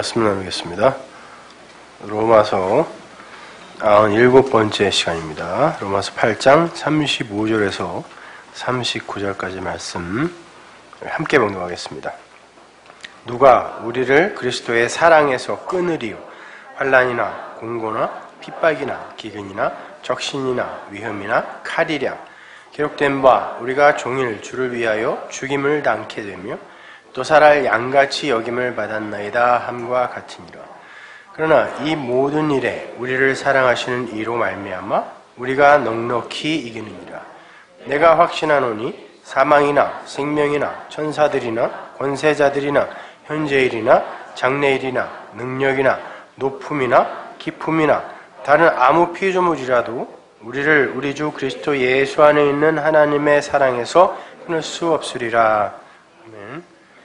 말씀 나누겠습니다. 로마서 97번째 시간입니다. 로마서 8장 35절에서 39절까지 말씀 함께 봉독하겠습니다. 누가 우리를 그리스도의 사랑에서 끊으리요? 환난이나 공고나 핍박이나 기근이나 적신이나 위험이나 칼이랴. 기록된 바 우리가 종일 주를 위하여 죽임을 당케 되며 또 살할 양같이 여김을 받았나이다 함과 같으니라. 그러나 이 모든 일에 우리를 사랑하시는 이로 말미암아 우리가 넉넉히 이기느니라. 내가 확신하노니 사망이나 생명이나 천사들이나 권세자들이나 현재일이나 장래일이나 능력이나 높음이나 깊음이나 다른 아무 피조물이라도 우리를 우리 주 그리스도 예수 안에 있는 하나님의 사랑에서 끊을 수 없으리라. 아멘.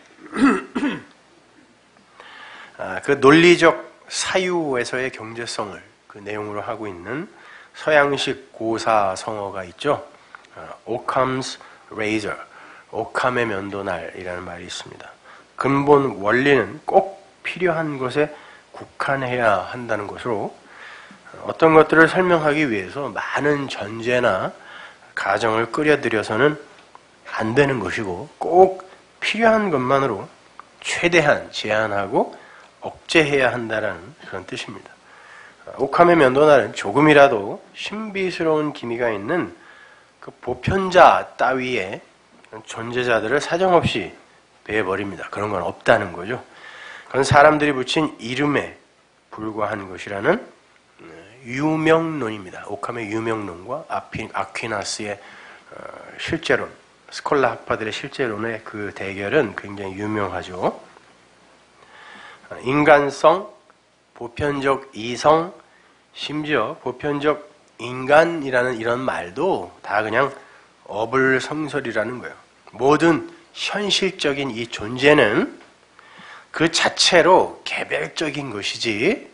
그 논리적 사유에서의 경제성을 그 내용으로 하고 있는 서양식 고사성어가 있죠. Occam's razor, 오캄의 면도날이라는 말이 있습니다. 근본 원리는 꼭 필요한 것에 국한해야 한다는 것으로 어떤 것들을 설명하기 위해서 많은 전제나 가정을 끌어들여서는 안 되는 것이고 꼭 필요한 것만으로 최대한 제한하고 억제해야 한다는 그런 뜻입니다. 오캄의 면도날은 조금이라도 신비스러운 기미가 있는 그 보편자 따위의 존재자들을 사정없이 베어버립니다. 그런 건 없다는 거죠. 그건 사람들이 붙인 이름에 불과한 것이라는 유명론입니다. 오캄의 유명론과 아퀴나스의 실제론, 스콜라 학파들의 실제론의 그 대결은 굉장히 유명하죠. 인간성, 보편적 이성, 심지어 보편적 인간이라는 이런 말도 다 그냥 어불성설이라는 거예요. 모든 현실적인 이 존재는 그 자체로 개별적인 것이지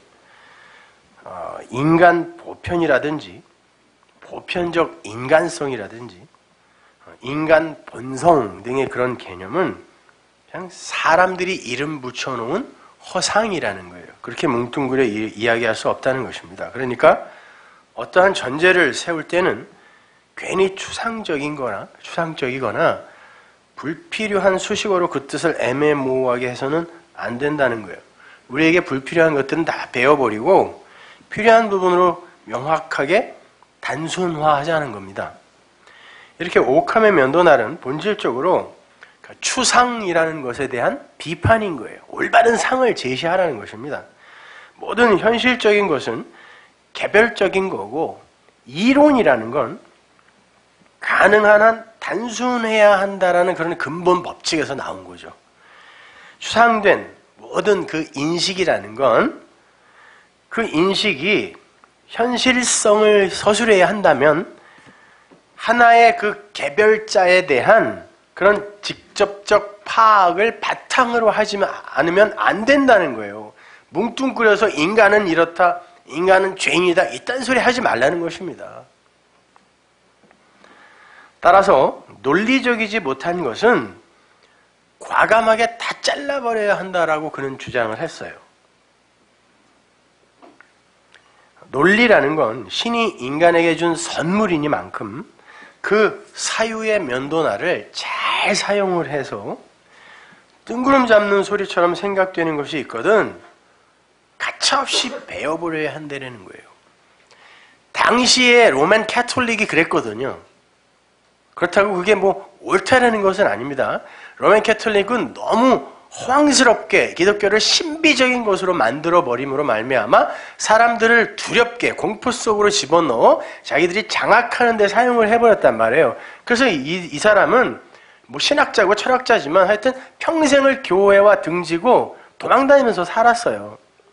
인간 보편이라든지 보편적 인간성이라든지 인간 본성 등의 그런 개념은 그냥 사람들이 이름 붙여놓은 허상이라는 거예요. 그렇게 뭉뚱그려 이야기할 수 없다는 것입니다. 그러니까 어떠한 전제를 세울 때는 괜히 추상적이거나 불필요한 수식어로 그 뜻을 애매모호하게 해서는 안 된다는 거예요. 우리에게 불필요한 것들은 다 베어버리고 필요한 부분으로 명확하게 단순화하자는 겁니다. 이렇게 오캄의 면도날은 본질적으로 추상이라는 것에 대한 비판인 거예요. 올바른 상을 제시하라는 것입니다. 모든 현실적인 것은 개별적인 거고 이론이라는 건 가능한 한 단순해야 한다라는 그런 근본 법칙에서 나온 거죠. 추상된 모든 그 인식이라는 건 그 인식이 현실성을 서술해야 한다면 하나의 그 개별자에 대한 그런 직접적 파악을 바탕으로 하지 않으면 안 된다는 거예요. 뭉뚱그려서 인간은 이렇다, 인간은 죄인이다 이딴 소리 하지 말라는 것입니다. 따라서 논리적이지 못한 것은 과감하게 다 잘라버려야 한다라고 그는 주장을 했어요. 논리라는 건 신이 인간에게 준 선물이니만큼 그 사유의 면도날을 잘 사용을 해서 뜬구름 잡는 소리처럼 생각되는 것이 있거든 가차없이 베어버려야 한다는 거예요. 당시에 로맨 캐톨릭이 그랬거든요. 그렇다고 그게 뭐 옳다라는 것은 아닙니다. 로맨 캐톨릭은 너무 허황스럽게 기독교를 신비적인 것으로 만들어버림으로 말미암아 사람들을 두렵게 공포 속으로 집어넣어 자기들이 장악하는 데 사용을 해버렸단 말이에요. 그래서 이 사람은 뭐 신학자고 철학자지만 하여튼 평생을 교회와 등지고 도망다니면서 살았어요.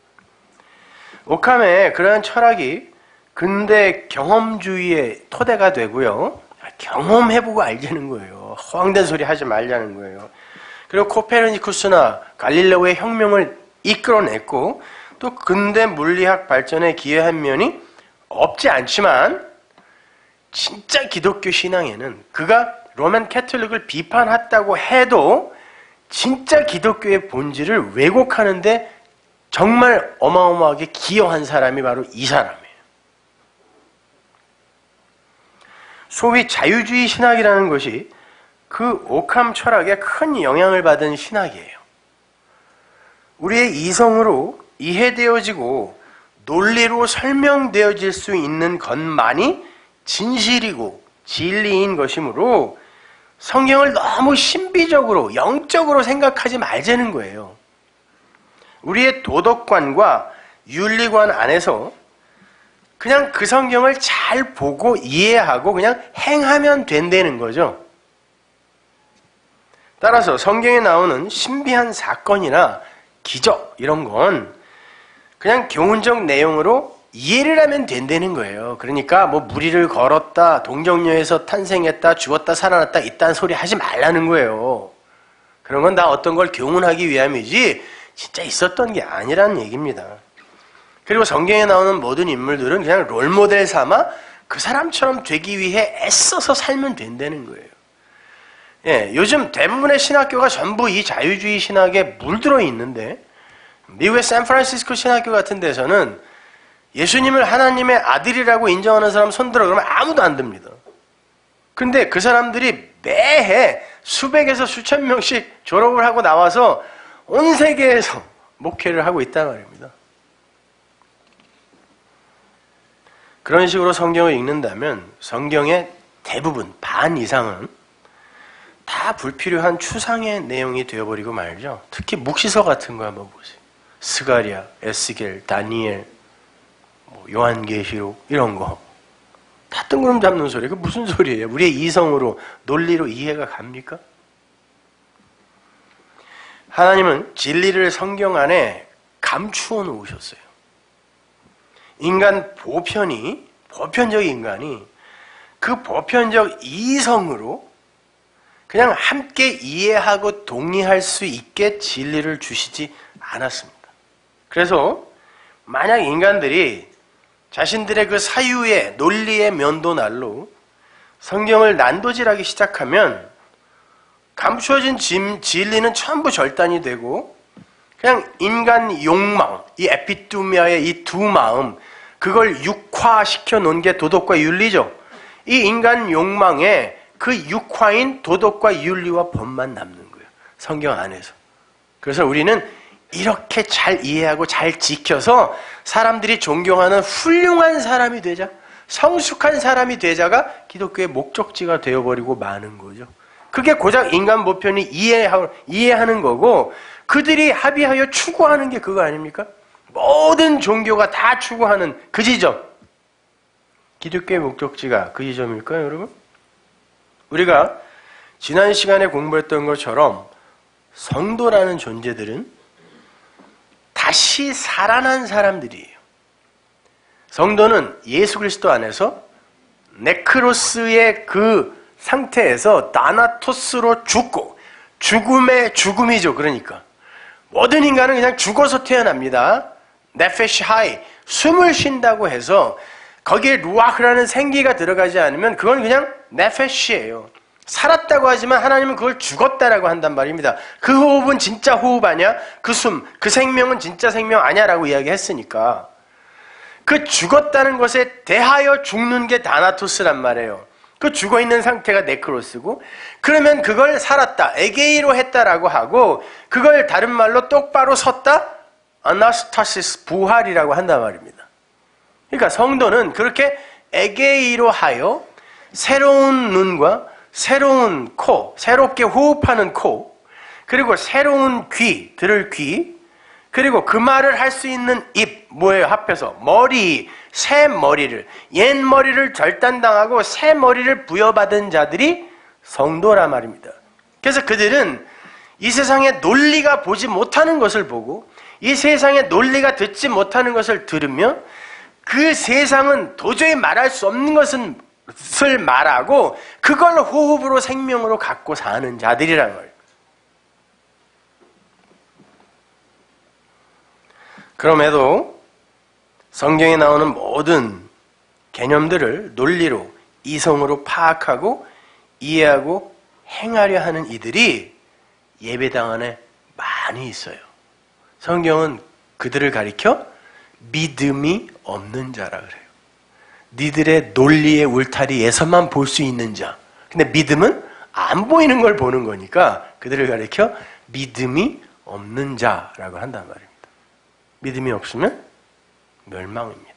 오캄의 그러한 철학이 근대 경험주의의 토대가 되고요. 경험해보고 알자는 거예요. 허황된 소리 하지 말자는 거예요. 그리고 코페르니쿠스나 갈릴레오의 혁명을 이끌어냈고 또 근대 물리학 발전에 기여한 면이 없지 않지만 진짜 기독교 신앙에는 그가 로맨 캐톨릭을 비판했다고 해도 진짜 기독교의 본질을 왜곡하는데 정말 어마어마하게 기여한 사람이 바로 이 사람이에요. 소위 자유주의 신학이라는 것이 그 오캄 철학에 큰 영향을 받은 신학이에요. 우리의 이성으로 이해되어지고 논리로 설명되어질 수 있는 것만이 진실이고 진리인 것이므로 성경을 너무 신비적으로 영적으로 생각하지 말자는 거예요. 우리의 도덕관과 윤리관 안에서 그냥 그 성경을 잘 보고 이해하고 그냥 행하면 된다는 거죠. 따라서 성경에 나오는 신비한 사건이나 기적 이런 건 그냥 교훈적 내용으로 이해를 하면 된다는 거예요. 그러니까 뭐 무리를 걸었다, 동정녀에서 탄생했다, 죽었다, 살아났다 이딴 소리 하지 말라는 거예요. 그런 건 다 어떤 걸 교훈하기 위함이지 진짜 있었던 게 아니라는 얘기입니다. 그리고 성경에 나오는 모든 인물들은 그냥 롤모델 삼아 그 사람처럼 되기 위해 애써서 살면 된다는 거예요. 예, 요즘 대부분의 신학교가 전부 이 자유주의 신학에 물들어 있는데 미국의 샌프란시스코 신학교 같은 데서는 예수님을 하나님의 아들이라고 인정하는 사람 손들어 그러면 아무도 안 듭니다. 근데 그 사람들이 매해 수백에서 수천 명씩 졸업을 하고 나와서 온 세계에서 목회를 하고 있단 말입니다. 그런 식으로 성경을 읽는다면 성경의 대부분, 반 이상은 다 불필요한 추상의 내용이 되어버리고 말죠. 특히 묵시서 같은 거 한번 보세요. 스가랴, 에스겔, 다니엘, 요한계시록 이런 거. 다 뜬구름 잡는 소리. 그 무슨 소리예요? 우리의 이성으로, 논리로 이해가 갑니까? 하나님은 진리를 성경 안에 감추어 놓으셨어요. 인간 보편적 인간이 그 보편적 이성으로 그냥 함께 이해하고 동의할 수 있게 진리를 주시지 않았습니다. 그래서 만약 인간들이 자신들의 그 사유의 논리의 면도날로 성경을 난도질하기 시작하면 감추어진 진리는 전부 절단이 되고 그냥 인간 욕망, 이 에피투미아의 이 두 마음, 그걸 육화시켜 놓은 게 도덕과 윤리죠. 이 인간 욕망에 그 육화인 도덕과 윤리와 법만 남는 거예요. 성경 안에서. 그래서 우리는 이렇게 잘 이해하고 잘 지켜서 사람들이 존경하는 훌륭한 사람이 되자, 성숙한 사람이 되자가 기독교의 목적지가 되어버리고 마는 거죠. 그게 고작 인간 보편이 이해하는 거고 그들이 합의하여 추구하는 게 그거 아닙니까? 모든 종교가 다 추구하는 그 지점. 기독교의 목적지가 그 지점일까요, 여러분? 우리가 지난 시간에 공부했던 것처럼 성도라는 존재들은 다시 살아난 사람들이에요. 성도는 예수 그리스도 안에서 네크로스의 그 상태에서 다나토스로 죽고 죽음의 죽음이죠. 그러니까 모든 인간은 그냥 죽어서 태어납니다. 네페시 하이, 숨을 쉰다고 해서 거기에 루아흐라는 생기가 들어가지 않으면 그건 그냥 네페시예요. 살았다고 하지만 하나님은 그걸 죽었다라고 한단 말입니다. 그 호흡은 진짜 호흡 아니야? 그 숨, 그 생명은 진짜 생명 아니야? 라고 이야기했으니까 그 죽었다는 것에 대하여 죽는 게 다나토스란 말이에요. 그 죽어있는 상태가 네크로스고 그러면 그걸 살았다, 에게이로 했다라고 하고 그걸 다른 말로 똑바로 섰다, 아나스타시스, 부활이라고 한단 말입니다. 그러니까 성도는 그렇게 에게이로 하여 새로운 눈과 새로운 코, 새롭게 호흡하는 코, 그리고 새로운 귀, 들을 귀, 그리고 그 말을 할 수 있는 입, 뭐예요? 합해서 머리, 새 머리를, 옛 머리를 절단당하고 새 머리를 부여받은 자들이 성도라 말입니다. 그래서 그들은 이 세상의 논리가 보지 못하는 것을 보고 이 세상의 논리가 듣지 못하는 것을 들으며 그 세상은 도저히 말할 수 없는 것을 말하고 그걸 호흡으로 생명으로 갖고 사는 자들이란 말이에요. 그럼에도 성경에 나오는 모든 개념들을 논리로, 이성으로 파악하고 이해하고 행하려 하는 이들이 예배당 안에 많이 있어요. 성경은 그들을 가리켜 믿음이 없는 자라 그래요. 니들의 논리의 울타리에서만 볼 수 있는 자. 근데 믿음은 안 보이는 걸 보는 거니까 그들을 가리켜 믿음이 없는 자라고 한단 말입니다. 믿음이 없으면 멸망입니다.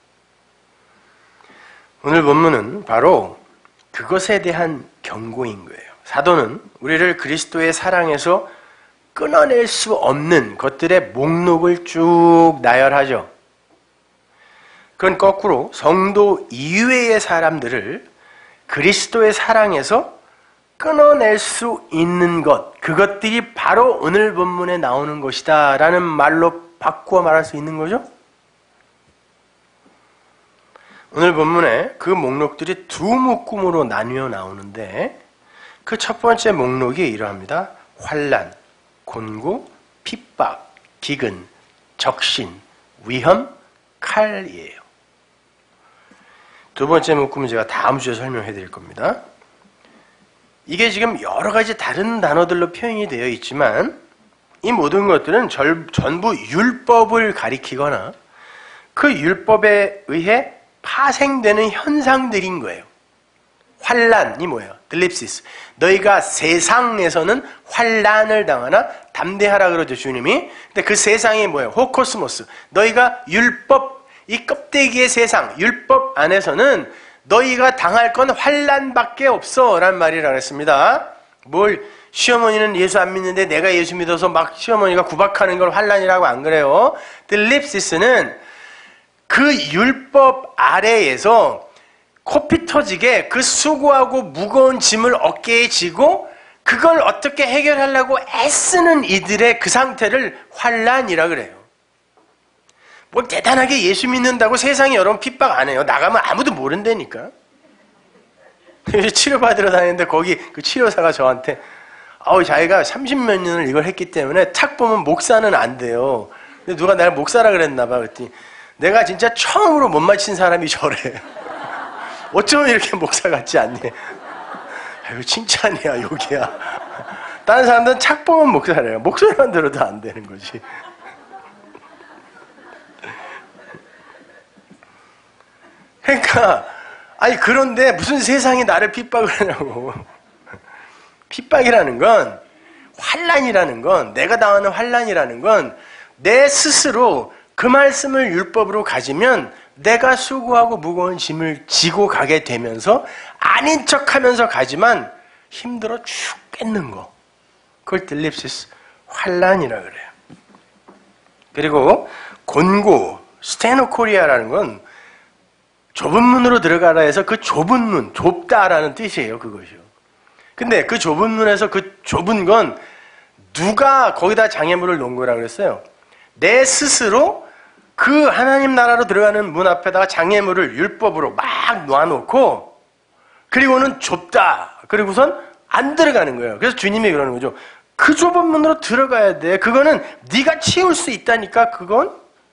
오늘 본문은 바로 그것에 대한 경고인 거예요. 사도는 우리를 그리스도의 사랑에서 끊어낼 수 없는 것들의 목록을 쭉 나열하죠. 그건 거꾸로 성도 이외의 사람들을 그리스도의 사랑에서 끊어낼 수 있는 것, 그것들이 바로 오늘 본문에 나오는 것이다 라는 말로 바꾸어 말할 수 있는 거죠. 오늘 본문에 그 목록들이 두 묶음으로 나뉘어 나오는데 그 첫 번째 목록이 이러합니다. 환난, 곤고, 핍박, 기근, 적신, 위험, 칼이에요. 두 번째 묶음은 제가 다음 주에 설명해 드릴 겁니다. 이게 지금 여러 가지 다른 단어들로 표현이 되어 있지만 이 모든 것들은 전부 율법을 가리키거나 그 율법에 의해 파생되는 현상들인 거예요. 환난이 뭐예요? 들립시스. 너희가 세상에서는 환난을 당하나 담대하라 그러죠, 주님이. 근데 그 세상이 뭐예요? 호코스모스. 너희가 율법, 이 껍데기의 세상, 율법 안에서는 너희가 당할 건 환난밖에 없어 라는 말이라 그랬습니다. 시어머니는 예수 안 믿는데 내가 예수 믿어서 막 시어머니가 구박하는 걸 환난이라고 안 그래요. 들립시스는 그 율법 아래에서 코피 터지게 그 수고하고 무거운 짐을 어깨에 지고 그걸 어떻게 해결하려고 애쓰는 이들의 그 상태를 환난이라 그래요. 뭐 대단하게 예수 믿는다고 세상에 여러분 핍박 안 해요. 나가면 아무도 모른다니까. 치료받으러 다니는데 거기 그 치료사가 저한테 자기가 30몇 년을 이걸 했기 때문에 탁 보면 목사는 안 돼요. 근데 누가 나를 목사라 그랬나 봐. 그랬더니 내가 진짜 처음으로 못 맞힌 사람이 저래. 어쩌면 이렇게 목사 같지 않니? 아이고 칭찬이야 욕이야. 다른 사람들은 착 보면 목사래요. 목소리만 들어도 안 되는 거지. 그러니까 그런데 무슨 세상이 나를 핍박을 하냐고. 핍박이라는 건 환난이라는 건 내가 당하는 환난이라는 건 내 스스로 그 말씀을 율법으로 가지면 내가 수고하고 무거운 짐을 지고 가게 되면서 아닌 척하면서 가지만 힘들어 죽겠는 거. 그걸 들립시스 환난이라 그래요. 그리고 곤고 스테노코리아라는 건 좁은 문으로 들어가라 해서 그 좁은 문, 좁다라는 뜻이에요. 그것이요. 근데 그 좁은 문에서 그 좁은 건 누가 거기다 장애물을 놓은 거라 그랬어요? 내 스스로 그 하나님 나라로 들어가는 문 앞에다가 장애물을 율법으로 막 놔놓고 그리고는 좁다. 그리고선 안 들어가는 거예요. 그래서 주님이 그러는 거죠. 그 좁은 문으로 들어가야 돼. 그거는 네가 치울 수 있다니까. 그건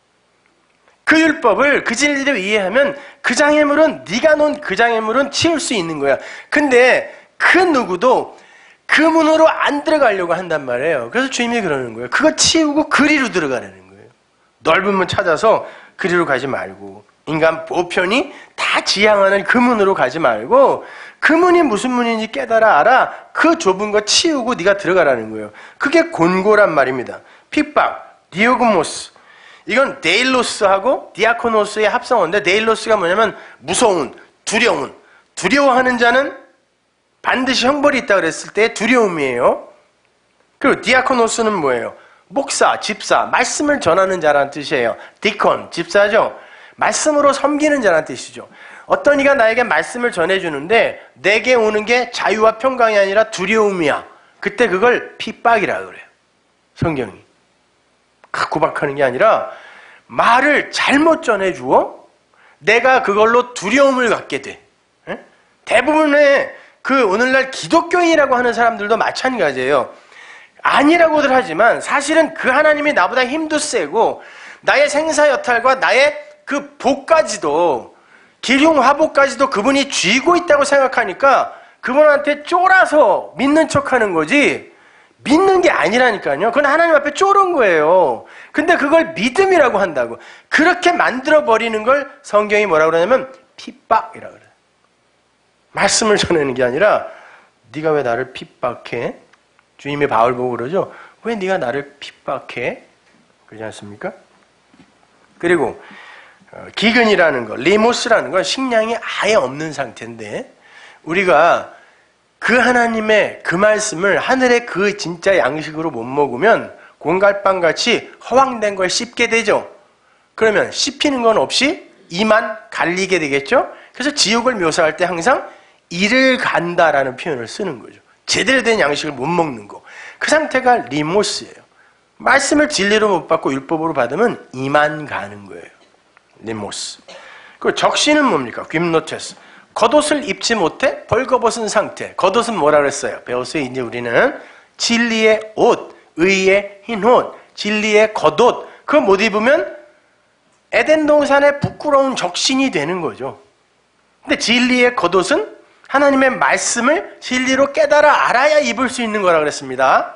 그 율법을 그 진리를 이해하면 그 장애물은 네가 놓은 그 장애물은 치울 수 있는 거야. 근데 그 누구도 그 문으로 안 들어가려고 한단 말이에요. 그래서 주님이 그러는 거예요. 그거 치우고 그리로 들어가라는 거예요. 넓은 문 찾아서 그리로 가지 말고 인간 보편이 다 지향하는 그 문으로 가지 말고 그 문이 무슨 문인지 깨달아 알아. 그 좁은 거 치우고 네가 들어가라는 거예요. 그게 곤고란 말입니다. 핍박, 디오그모스. 이건 데일로스하고 디아코노스의 합성어인데 데일로스가 뭐냐면 무서운, 두려운. 두려워하는 자는 반드시 형벌이 있다 그랬을 때 두려움이에요. 그리고 디아코노스는 뭐예요? 목사, 집사, 말씀을 전하는 자라는 뜻이에요. 디콘, 집사죠. 말씀으로 섬기는 자라는 뜻이죠. 어떤 이가 나에게 말씀을 전해주는데 내게 오는 게 자유와 평강이 아니라 두려움이야. 그때 그걸 핍박이라고 그래요. 성경이. 구박하는 게 아니라 말을 잘못 전해주어 내가 그걸로 두려움을 갖게 돼. 대부분의 그 오늘날 기독교인이라고 하는 사람들도 마찬가지예요. 아니라고들 하지만 사실은 그 하나님이 나보다 힘도 세고 나의 생사여탈과 나의 그 복까지도 기륭화복까지도 그분이 쥐고 있다고 생각하니까 그분한테 쫄아서 믿는 척하는 거지 믿는 게 아니라니까요. 그건 하나님 앞에 쫄은 거예요. 근데 그걸 믿음이라고 한다고. 그렇게 만들어버리는 걸 성경이 뭐라고 그러냐면 핍박이라고 그래요. 말씀을 전하는 게 아니라 네가 왜 나를 핍박해? 주님이 바울 보고 그러죠. 왜 네가 나를 핍박해? 그렇지 않습니까? 그리고 기근이라는 거, 리모스라는 건 식량이 아예 없는 상태인데 우리가 그 하나님의 그 말씀을 하늘의 그 진짜 양식으로 못 먹으면 공갈빵같이 허황된 걸 씹게 되죠. 그러면 씹히는 건 없이 이만 갈리게 되겠죠. 그래서 지옥을 묘사할 때 항상 이를 간다라는 표현을 쓰는 거죠. 제대로 된 양식을 못 먹는 거. 그 상태가 리모스예요. 말씀을 진리로 못 받고 율법으로 받으면 이만 가는 거예요. 리모스. 그 적신은 뭡니까? 귐노테스. 겉옷을 입지 못해 벌거벗은 상태. 겉옷은 뭐라 그랬어요? 배웠어요. 이제 우리는 진리의 옷, 의의 흰 옷, 진리의 겉옷. 그거 못 입으면 에덴 동산의 부끄러운 적신이 되는 거죠. 근데 진리의 겉옷은 하나님의 말씀을 진리로 깨달아 알아야 입을 수 있는 거라 그랬습니다.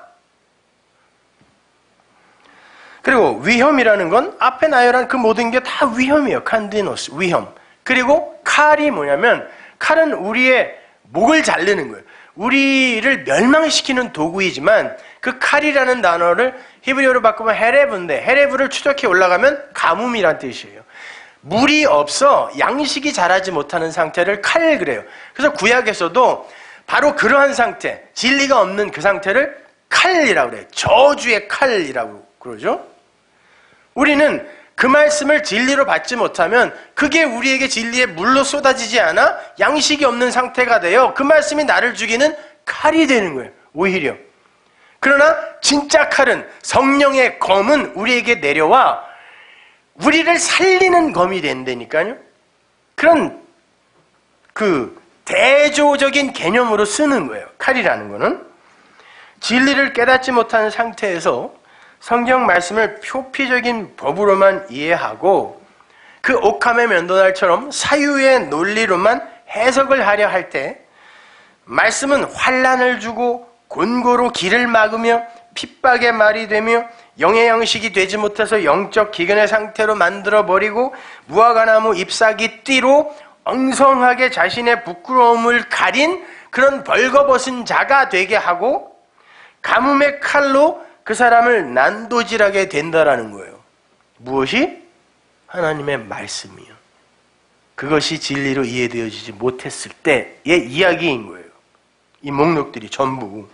그리고 위험이라는 건 앞에 나열한 그 모든 게 다 위험이에요. 칸디노스, 위험. 그리고 칼이 뭐냐면 칼은 우리의 목을 자르는 거예요. 우리를 멸망시키는 도구이지만 그 칼이라는 단어를 히브리어로 바꾸면 헤레브인데 헤레브를 추적해 올라가면 가뭄이란 뜻이에요. 물이 없어 양식이 자라지 못하는 상태를 칼 그래요. 그래서 구약에서도 바로 그러한 상태, 진리가 없는 그 상태를 칼이라고 그래요. 저주의 칼이라고 그러죠. 우리는 그 말씀을 진리로 받지 못하면 그게 우리에게 진리의 물로 쏟아지지 않아 양식이 없는 상태가 되어 그 말씀이 나를 죽이는 칼이 되는 거예요. 오히려. 그러나 진짜 칼은 성령의 검은 우리에게 내려와 우리를 살리는 검이 된다니까요. 그런 그 대조적인 개념으로 쓰는 거예요. 칼이라는 거는. 진리를 깨닫지 못하는 상태에서 성경 말씀을 표피적인 법으로만 이해하고 그 옥함의 면도날처럼 사유의 논리로만 해석을 하려 할 때 말씀은 환난을 주고 곤고로 길을 막으며 핍박의 말이 되며 영의 양식이 되지 못해서 영적 기근의 상태로 만들어버리고 무화과나무 잎사귀 띠로 엉성하게 자신의 부끄러움을 가린 그런 벌거벗은 자가 되게 하고 가뭄의 칼로 그 사람을 난도질하게 된다라는 거예요. 무엇이? 하나님의 말씀이요. 그것이 진리로 이해되어지지 못했을 때의 이야기인 거예요. 이 목록들이 전부.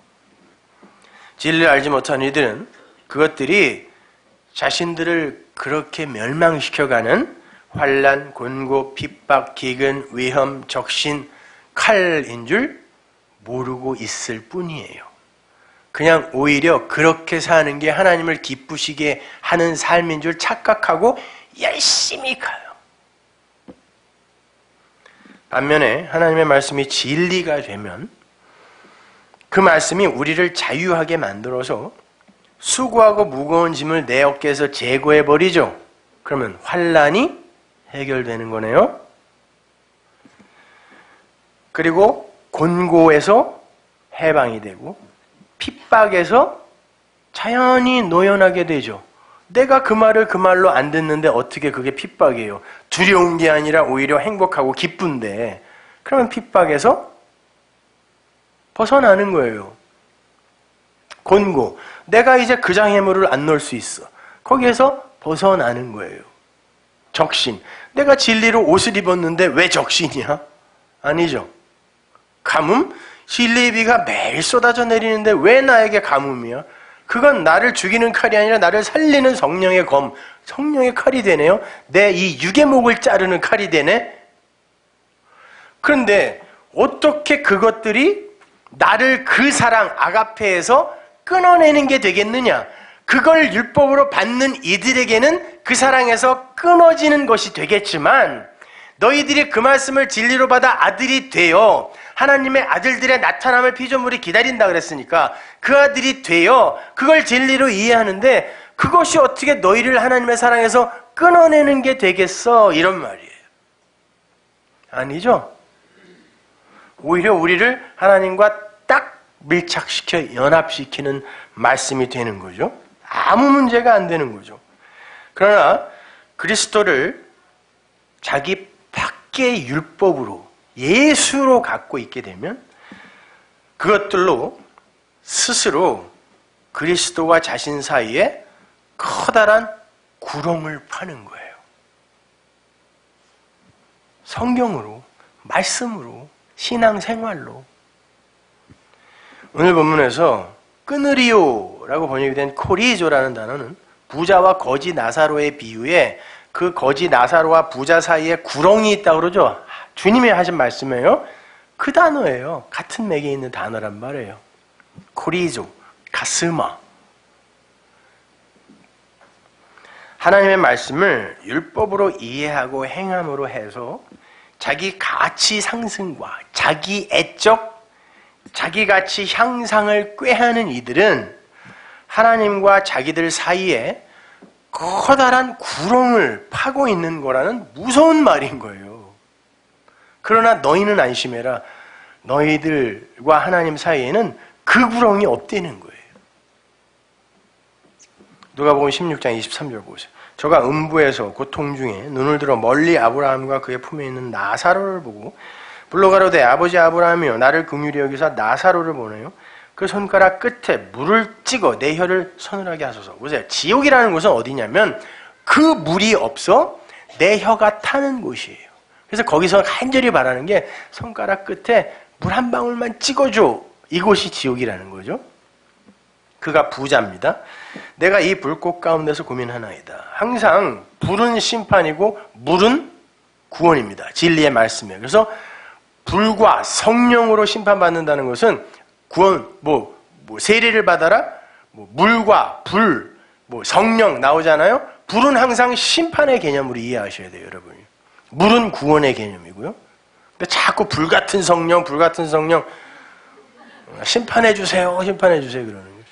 진리를 알지 못한 이들은 그것들이 자신들을 그렇게 멸망시켜가는 환난, 곤고, 핍박, 기근, 위험, 적신, 칼인 줄 모르고 있을 뿐이에요. 그냥 오히려 그렇게 사는 게 하나님을 기쁘시게 하는 삶인 줄 착각하고 열심히 가요. 반면에 하나님의 말씀이 진리가 되면 그 말씀이 우리를 자유하게 만들어서 수고하고 무거운 짐을 내 어깨에서 제거해버리죠. 그러면 환난이 해결되는 거네요. 그리고 곤고에서 해방이 되고 핍박에서 자연히 노연하게 되죠. 내가 그 말을 그 말로 안 듣는데 어떻게 그게 핍박이에요? 두려운 게 아니라 오히려 행복하고 기쁜데 그러면 핍박에서 벗어나는 거예요. 곤고. 내가 이제 그 장애물을 안 넣을 수 있어. 거기에서 벗어나는 거예요. 적신. 내가 진리로 옷을 입었는데 왜 적신이야? 아니죠. 가뭄? 진리의 비가 매일 쏟아져 내리는데 왜 나에게 가뭄이야? 그건 나를 죽이는 칼이 아니라 나를 살리는 성령의 검, 성령의 칼이 되네요. 내 이 육의 목을 자르는 칼이 되네. 그런데 어떻게 그것들이 나를 그 사랑 아가페에서 끊어내는 게 되겠느냐? 그걸 율법으로 받는 이들에게는 그 사랑에서 끊어지는 것이 되겠지만 너희들이 그 말씀을 진리로 받아 아들이 되어 하나님의 아들들의 나타남을 피조물이 기다린다 그랬으니까 그 아들이 되어 그걸 진리로 이해하는데 그것이 어떻게 너희를 하나님의 사랑에서 끊어내는 게 되겠어? 이런 말이에요. 아니죠. 오히려 우리를 하나님과 딱 밀착시켜 연합시키는 말씀이 되는 거죠. 아무 문제가 안 되는 거죠. 그러나 그리스도를 자기 밖의 율법으로 예수로 갖고 있게 되면 그것들로 스스로 그리스도와 자신 사이에 커다란 구렁을 파는 거예요. 성경으로, 말씀으로, 신앙생활로. 오늘 본문에서 끊으리오라고 번역이 된 코리조라는 단어는 부자와 거지 나사로의 비유에 그 거지 나사로와 부자 사이에 구렁이 있다고 그러죠. 주님이 하신 말씀이에요. 그 단어예요. 같은 맥에 있는 단어란 말이에요. 코리조, 가스마. 하나님의 말씀을 율법으로 이해하고 행함으로 해서 자기 가치 상승과 자기 애적, 자기 가치 향상을 꾀하는 이들은 하나님과 자기들 사이에 커다란 구렁을 파고 있는 거라는 무서운 말인 거예요. 그러나 너희는 안심해라. 너희들과 하나님 사이에는 그 구렁이 없다는 거예요. 누가복음 16장 23절 보세요. 저가 음부에서 고통 중에 눈을 들어 멀리 아브라함과 그의 품에 있는 나사로를 보고 불러가로되 아버지 아브라함이여 나를 긍휼히 여기사 나사로를 보내요. 그 손가락 끝에 물을 찍어 내 혀를 서늘하게 하소서. 보세요. 지옥이라는 곳은 어디냐면 그 물이 없어 내 혀가 타는 곳이에요. 그래서 거기서 간절히 바라는 게 손가락 끝에 물 한 방울만 찍어줘. 이곳이 지옥이라는 거죠. 그가 부자입니다. 내가 이 불꽃 가운데서 고민하나이다. 항상 불은 심판이고 물은 구원입니다. 진리의 말씀이에요. 그래서 불과 성령으로 심판받는다는 것은 구원, 세례를 받아라, 물과 불, 성령 나오잖아요. 불은 항상 심판의 개념으로 이해하셔야 돼요, 여러분. 물은 구원의 개념이고요. 근데 자꾸 불같은 성령 심판해주세요 그러는 거죠.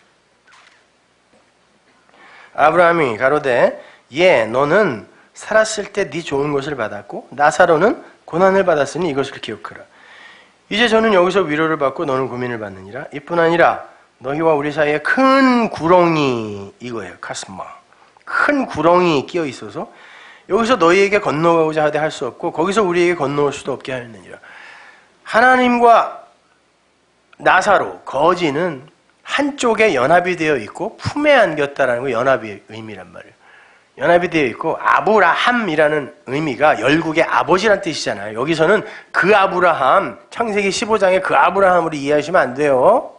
아브라함이 가로되 예 너는 살았을 때 네 좋은 것을 받았고 나사로는 고난을 받았으니 이것을 기억하라. 이제 저는 여기서 위로를 받고 너는 고민을 받느니라. 이뿐 아니라 너희와 우리 사이에 큰 구렁이 이거예요. 카스마. 큰 구렁이 끼어 있어서 여기서 너희에게 건너가고자 하되 할 수 없고 거기서 우리에게 건너올 수도 없게 하였느니라. 하나님과 나사로, 거지는 한쪽에 연합이 되어 있고 품에 안겼다라는 거 연합의 의미란 말이에요. 연합이 되어 있고 아브라함이라는 의미가 열국의 아버지란 뜻이잖아요. 여기서는 그 아브라함, 창세기 15장의 그 아브라함으로 이해하시면 안 돼요.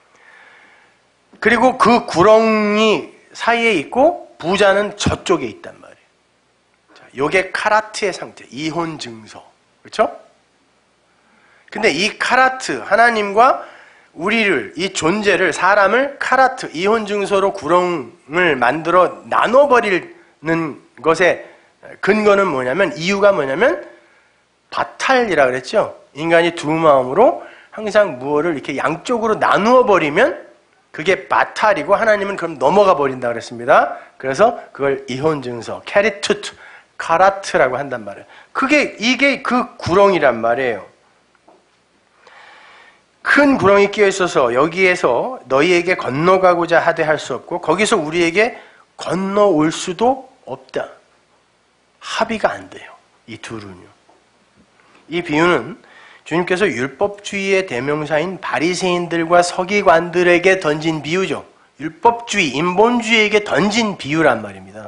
그리고 그 구렁이 사이에 있고 부자는 저쪽에 있단 말이에요. 이게 카라트의 상태, 이혼 증서. 그렇죠? 근데 이 카라트, 하나님과 우리를, 이 존재를, 사람을 카라트, 이혼 증서로 구렁을 만들어 나눠버리는 것의 근거는 뭐냐면, 이유가 뭐냐면, 바탈이라 그랬죠? 인간이 두 마음으로 항상 무엇을 이렇게 양쪽으로 나누어 버리면 그게 바탈이고 하나님은 그럼 넘어가 버린다 그랬습니다. 그래서 그걸 이혼 증서, 캐리투트, 카라트라고 한단 말이에요. 이게 그 구렁이란 말이에요. 큰 구렁이 끼어 있어서 여기에서 너희에게 건너가고자 하되 할 수 없고 거기서 우리에게 건너올 수도 없다. 합의가 안 돼요. 이 둘은요. 이 비유는 주님께서 율법주의의 대명사인 바리새인들과 서기관들에게 던진 비유죠. 율법주의, 인본주의에게 던진 비유란 말입니다.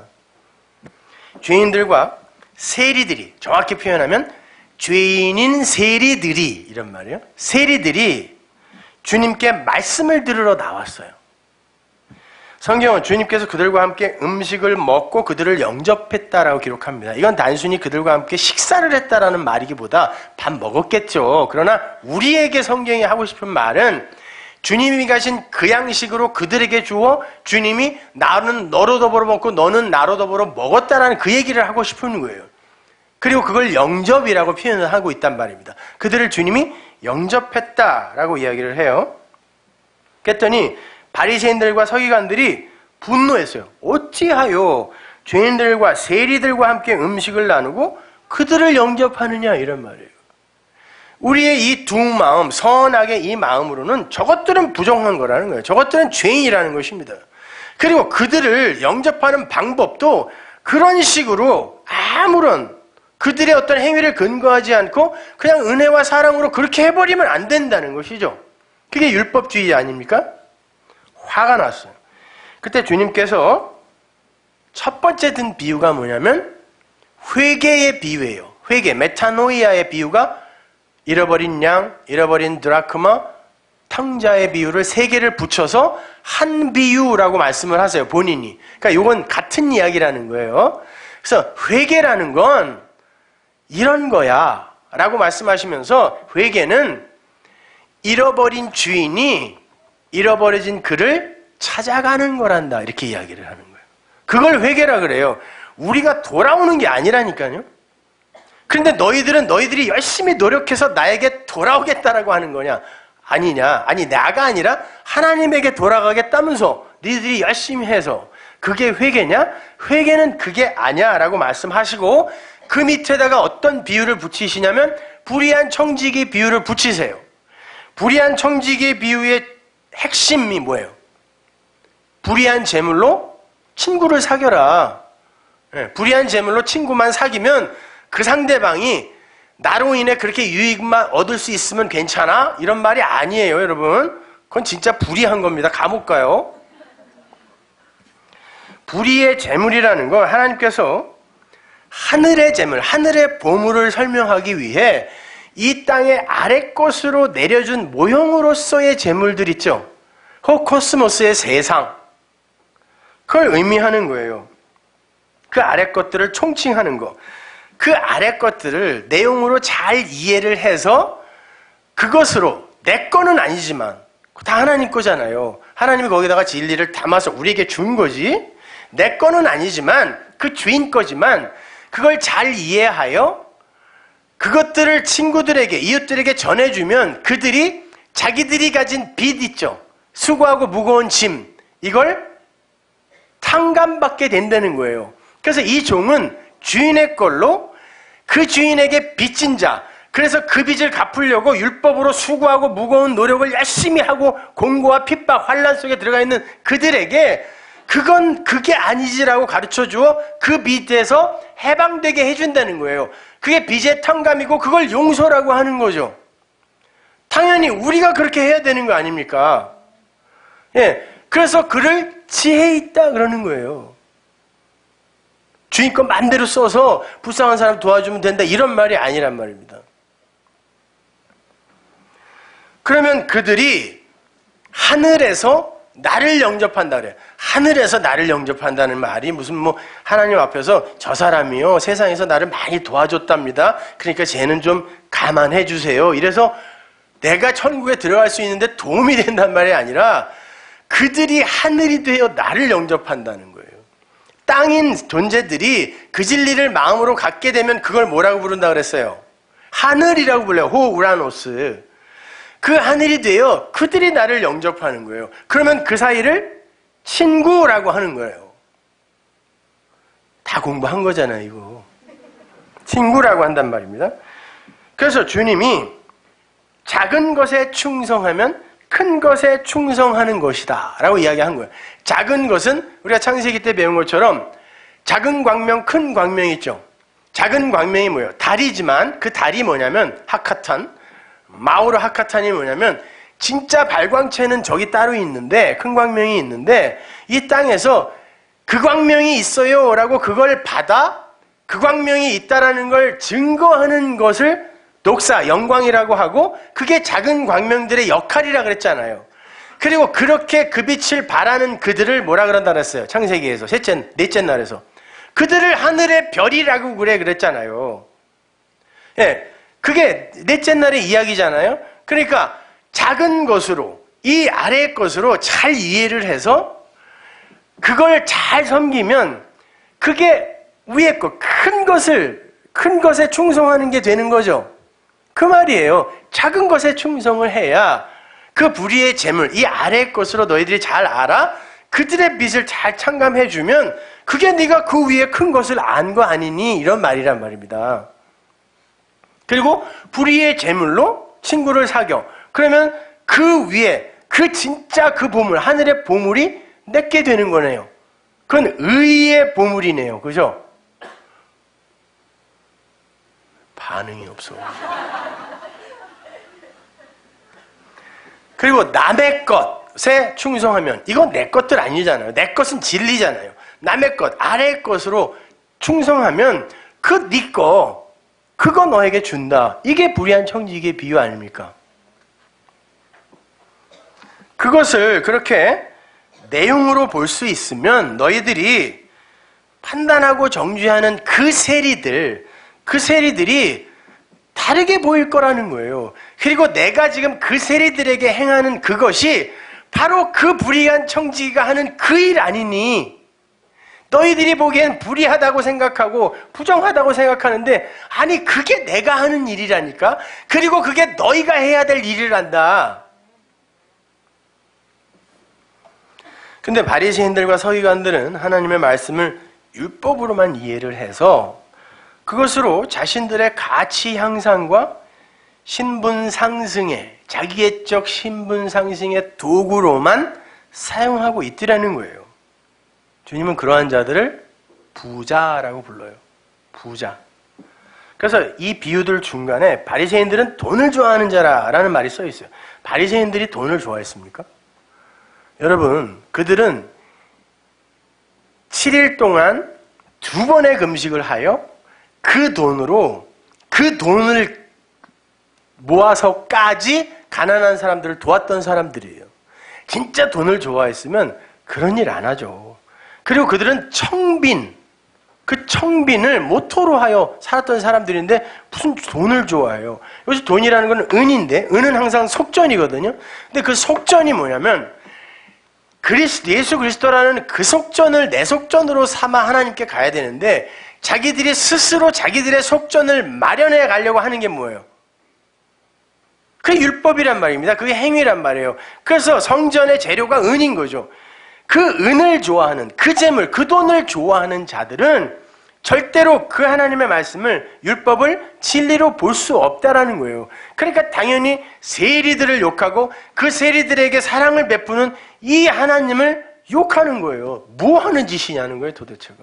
죄인들과 세리들이, 정확히 표현하면 죄인인 세리들이, 이런 말이에요. 세리들이 주님께 말씀을 들으러 나왔어요. 성경은 주님께서 그들과 함께 음식을 먹고 그들을 영접했다라고 기록합니다. 이건 단순히 그들과 함께 식사를 했다라는 말이기보다 밥 먹었겠죠. 그러나 우리에게 성경이 하고 싶은 말은 주님이 가신 그 양식으로 그들에게 주어 주님이 나는 너로 더불어 먹고 너는 나로 더불어 먹었다라는 그 얘기를 하고 싶은 거예요. 그리고 그걸 영접이라고 표현을 하고 있단 말입니다. 그들을 주님이 영접했다라고 이야기를 해요. 그랬더니 바리새인들과 서기관들이 분노했어요. 어찌하여 죄인들과 세리들과 함께 음식을 나누고 그들을 영접하느냐 이런 말이에요. 우리의 이 두 마음, 선악의 이 마음으로는 저것들은 부정한 거라는 거예요. 저것들은 죄인이라는 것입니다. 그리고 그들을 영접하는 방법도 그런 식으로 아무런 그들의 어떤 행위를 근거하지 않고 그냥 은혜와 사랑으로 그렇게 해버리면 안 된다는 것이죠. 그게 율법주의 아닙니까? 화가 났어요. 그때 주님께서 첫 번째 든 비유가 뭐냐면 회개의 비유예요. 회개, 메타노이아의 비유가 잃어버린 양, 잃어버린 드라크마, 탕자의 비유를 세 개를 붙여서 한 비유라고 말씀을 하세요. 본인이. 그러니까 이건 같은 이야기라는 거예요. 그래서 회개라는 건 이런 거야 라고 말씀하시면서 회개는 잃어버린 주인이 잃어버려진 그를 찾아가는 거란다 이렇게 이야기를 하는 거예요. 그걸 회개라 그래요. 우리가 돌아오는 게 아니라니까요. 그런데 너희들은 너희들이 열심히 노력해서 나에게 돌아오겠다라고 하는 거냐? 아니냐? 아니 나가 아니라 하나님에게 돌아가겠다면서 너희들이 열심히 해서 그게 회개냐? 회개는 그게 아니야 라고 말씀하시고 그 밑에다가 어떤 비유를 붙이시냐면 불의한 청지기 비유를 붙이세요. 불의한 청지기 비유의 핵심이 뭐예요? 불의한 재물로 친구를 사겨라. 불의한 재물로 친구만 사귀면 그 상대방이 나로 인해 그렇게 유익만 얻을 수 있으면 괜찮아? 이런 말이 아니에요, 여러분. 그건 진짜 불의한 겁니다. 감옥 가요. 불의의 재물이라는 건 하나님께서 하늘의 재물, 하늘의 보물을 설명하기 위해 이 땅의 아래 것으로 내려준 모형으로서의 재물들 있죠. 코스모스의 세상. 그걸 의미하는 거예요. 그 아래 것들을 총칭하는 거. 그 아래 것들을 내용으로 잘 이해를 해서 그것으로 내 거는 아니지만 다 하나님 거잖아요. 하나님이 거기다가 진리를 담아서 우리에게 준 거지. 내 거는 아니지만 그 주인 거지만 그걸 잘 이해하여 그것들을 친구들에게 이웃들에게 전해주면 그들이 자기들이 가진 빚 있죠. 수고하고 무거운 짐 이걸 탕감받게 된다는 거예요. 그래서 이 종은 주인의 걸로 그 주인에게 빚진 자, 그래서 그 빚을 갚으려고 율법으로 수고하고 무거운 노력을 열심히 하고 공고와 핍박, 환난 속에 들어가 있는 그들에게 그건 그게 아니지라고 가르쳐 주어 그 빚에서 해방되게 해준다는 거예요. 그게 빚의 탕감이고 그걸 용서라고 하는 거죠. 당연히 우리가 그렇게 해야 되는 거 아닙니까? 예, 그래서 그를 지혜 있다 그러는 거예요. 주인 것 맘대로 써서 불쌍한 사람 도와주면 된다 이런 말이 아니란 말입니다. 그러면 그들이 하늘에서 나를 영접한다 그래요. 하늘에서 나를 영접한다는 말이 무슨 뭐 하나님 앞에서 저 사람이요 세상에서 나를 많이 도와줬답니다. 그러니까 쟤는 좀 감안해 주세요. 이래서 내가 천국에 들어갈 수 있는데 도움이 된단 말이 아니라 그들이 하늘이 되어 나를 영접한다는 거예요. 땅인 존재들이 그 진리를 마음으로 갖게 되면 그걸 뭐라고 부른다 그랬어요? 하늘이라고 불러요. 호우라노스. 그 하늘이 되어 그들이 나를 영접하는 거예요. 그러면 그 사이를 친구라고 하는 거예요. 다 공부한 거잖아요, 이거. 친구라고 한단 말입니다. 그래서 주님이 작은 것에 충성하면 큰 것에 충성하는 것이다 라고 이야기한 거예요. 작은 것은 우리가 창세기 때 배운 것처럼 작은 광명, 큰 광명이 있죠. 작은 광명이 뭐예요? 달이지만 그 달이 뭐냐면 하카탄, 마오르 하카탄이 뭐냐면 진짜 발광체는 저기 따로 있는데 큰 광명이 있는데 이 땅에서 그 광명이 있어요 라고 그걸 받아 그 광명이 있다라는 걸 증거하는 것을 녹사, 영광이라고 하고 그게 작은 광명들의 역할이라 그랬잖아요. 그리고 그렇게 그 빛을 바라는 그들을 뭐라 그런다 그랬어요? 창세기에서 넷째 날에서 그들을 하늘의 별이라고 그랬잖아요. 예, 그게 넷째 날의 이야기잖아요. 그러니까 작은 것으로 이 아래의 것으로 잘 이해를 해서 그걸 잘 섬기면 그게 위의 것, 큰 것에 충성하는 게 되는 거죠. 그 말이에요. 작은 것에 충성을 해야 그 불의의 재물, 이 아래의 것으로 너희들이 잘 알아? 그들의 빚을 잘 참감해주면 그게 네가 그 위에 큰 것을 안 거 아니니? 이런 말이란 말입니다. 그리고 불의의 제물로 친구를 사겨. 그러면 그 위에 그 진짜 그 보물, 하늘의 보물이 내게 되는 거네요. 그건 의의 보물이네요. 그죠? 반응이 없어. 그리고 남의 것에 충성하면, 이건 내 것들 아니잖아요. 내 것은 진리잖아요. 남의 것, 아래의 것으로 충성하면 그 네 거, 그거 너에게 준다. 이게 불의한 청지기의 비유 아닙니까? 그것을 그렇게 내용으로 볼 수 있으면 너희들이 판단하고 정죄하는 그 세리들이 다르게 보일 거라는 거예요. 그리고 내가 지금 그 세리들에게 행하는 그것이 바로 그 불의한 청지기가 하는 그 일 아니니? 너희들이 보기엔 불의하다고 생각하고 부정하다고 생각하는데, 아니 그게 내가 하는 일이라니까? 그리고 그게 너희가 해야 될 일이란다. 근데 바리새인들과 서기관들은 하나님의 말씀을 율법으로만 이해를 해서 그것으로 자신들의 가치 향상과 신분 상승의, 자기애적 신분 상승의 도구로만 사용하고 있더라는 거예요. 주님은 그러한 자들을 부자라고 불러요. 부자. 그래서 이 비유들 중간에 바리새인들은 돈을 좋아하는 자라는 말이 써 있어요. 바리새인들이 돈을 좋아했습니까? 여러분, 그들은 7일 동안 2번의 금식을 하여 그 돈을 모아서까지 가난한 사람들을 도왔던 사람들이에요. 진짜 돈을 좋아했으면 그런 일 안 하죠. 그리고 그들은 그 청빈을 모토로 하여 살았던 사람들인데 무슨 돈을 좋아해요. 여기서 돈이라는 건 은인데, 은은 항상 속전이거든요. 근데 그 속전이 뭐냐면 예수 그리스도라는 그 속전을 내 속전으로 삼아 하나님께 가야 되는데, 자기들이 스스로 자기들의 속전을 마련해 가려고 하는 게 뭐예요? 그게 율법이란 말입니다. 그게 행위란 말이에요. 그래서 성전의 재료가 은인 거죠. 그 은을 좋아하는, 그 재물, 그 돈을 좋아하는 자들은 절대로 그 하나님의 말씀을, 율법을 진리로 볼 수 없다라는 거예요. 그러니까 당연히 세리들을 욕하고 그 세리들에게 사랑을 베푸는 이 하나님을 욕하는 거예요. 뭐 하는 짓이냐는 거예요, 도대체가.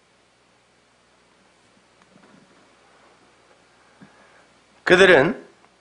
그들은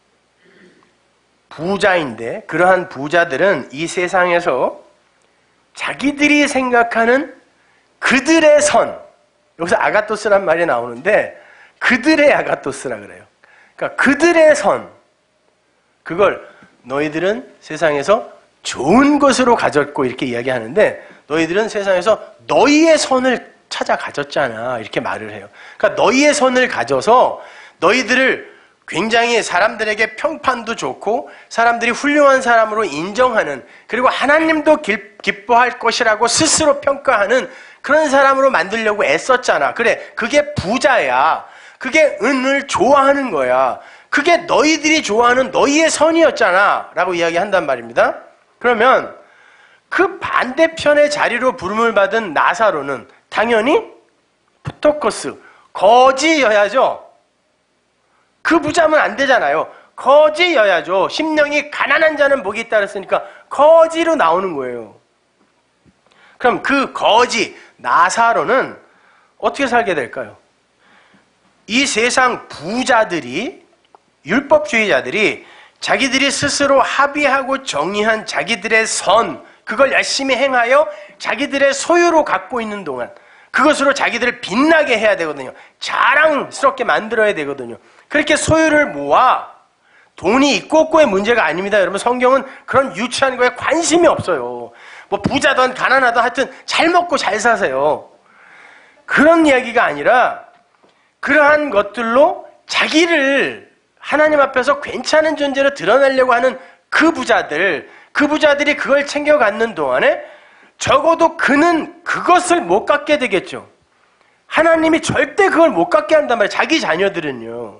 부자인데, 그러한 부자들은 이 세상에서 자기들이 생각하는 그들의 선, 여기서 아가토스란 말이 나오는데 그들의 아가토스라 그래요. 그러니까 그들의 선, 그걸 너희들은 세상에서 좋은 것으로 가졌고 이렇게 이야기하는데, 너희들은 세상에서 너희의 선을 찾아 가졌잖아, 이렇게 말을 해요. 그러니까 너희의 선을 가져서 너희들을 굉장히 사람들에게 평판도 좋고 사람들이 훌륭한 사람으로 인정하는, 그리고 하나님도 기뻐할 것이라고 스스로 평가하는 그런 사람으로 만들려고 애썼잖아. 그래, 그게 부자야. 그게 은을 좋아하는 거야. 그게 너희들이 좋아하는 너희의 선이었잖아 라고 이야기한단 말입니다. 그러면 그 반대편의 자리로 부름을 받은 나사로는 당연히 프토커스, 거지여야죠. 그 부자면 안 되잖아요. 거지여야죠. 심령이 가난한 자는 복이 있다 그랬으니까 거지로 나오는 거예요. 그럼 그 거지 나사로는 어떻게 살게 될까요? 이 세상 부자들이, 율법주의자들이 자기들이 스스로 합의하고 정의한 자기들의 선, 그걸 열심히 행하여 자기들의 소유로 갖고 있는 동안 그것으로 자기들을 빛나게 해야 되거든요. 자랑스럽게 만들어야 되거든요. 그렇게 소유를 모아, 돈이 있고 없고의 문제가 아닙니다. 여러분, 성경은 그런 유치한 거에 관심이 없어요. 뭐 부자든 가난하든 하여튼 잘 먹고 잘 사세요. 그런 이야기가 아니라 그러한 것들로 자기를 하나님 앞에서 괜찮은 존재로 드러내려고 하는 그 부자들이 그걸 챙겨 갖는 동안에 적어도 그는 그것을 못 갖게 되겠죠. 하나님이 절대 그걸 못 갖게 한단 말이에요. 자기 자녀들은요.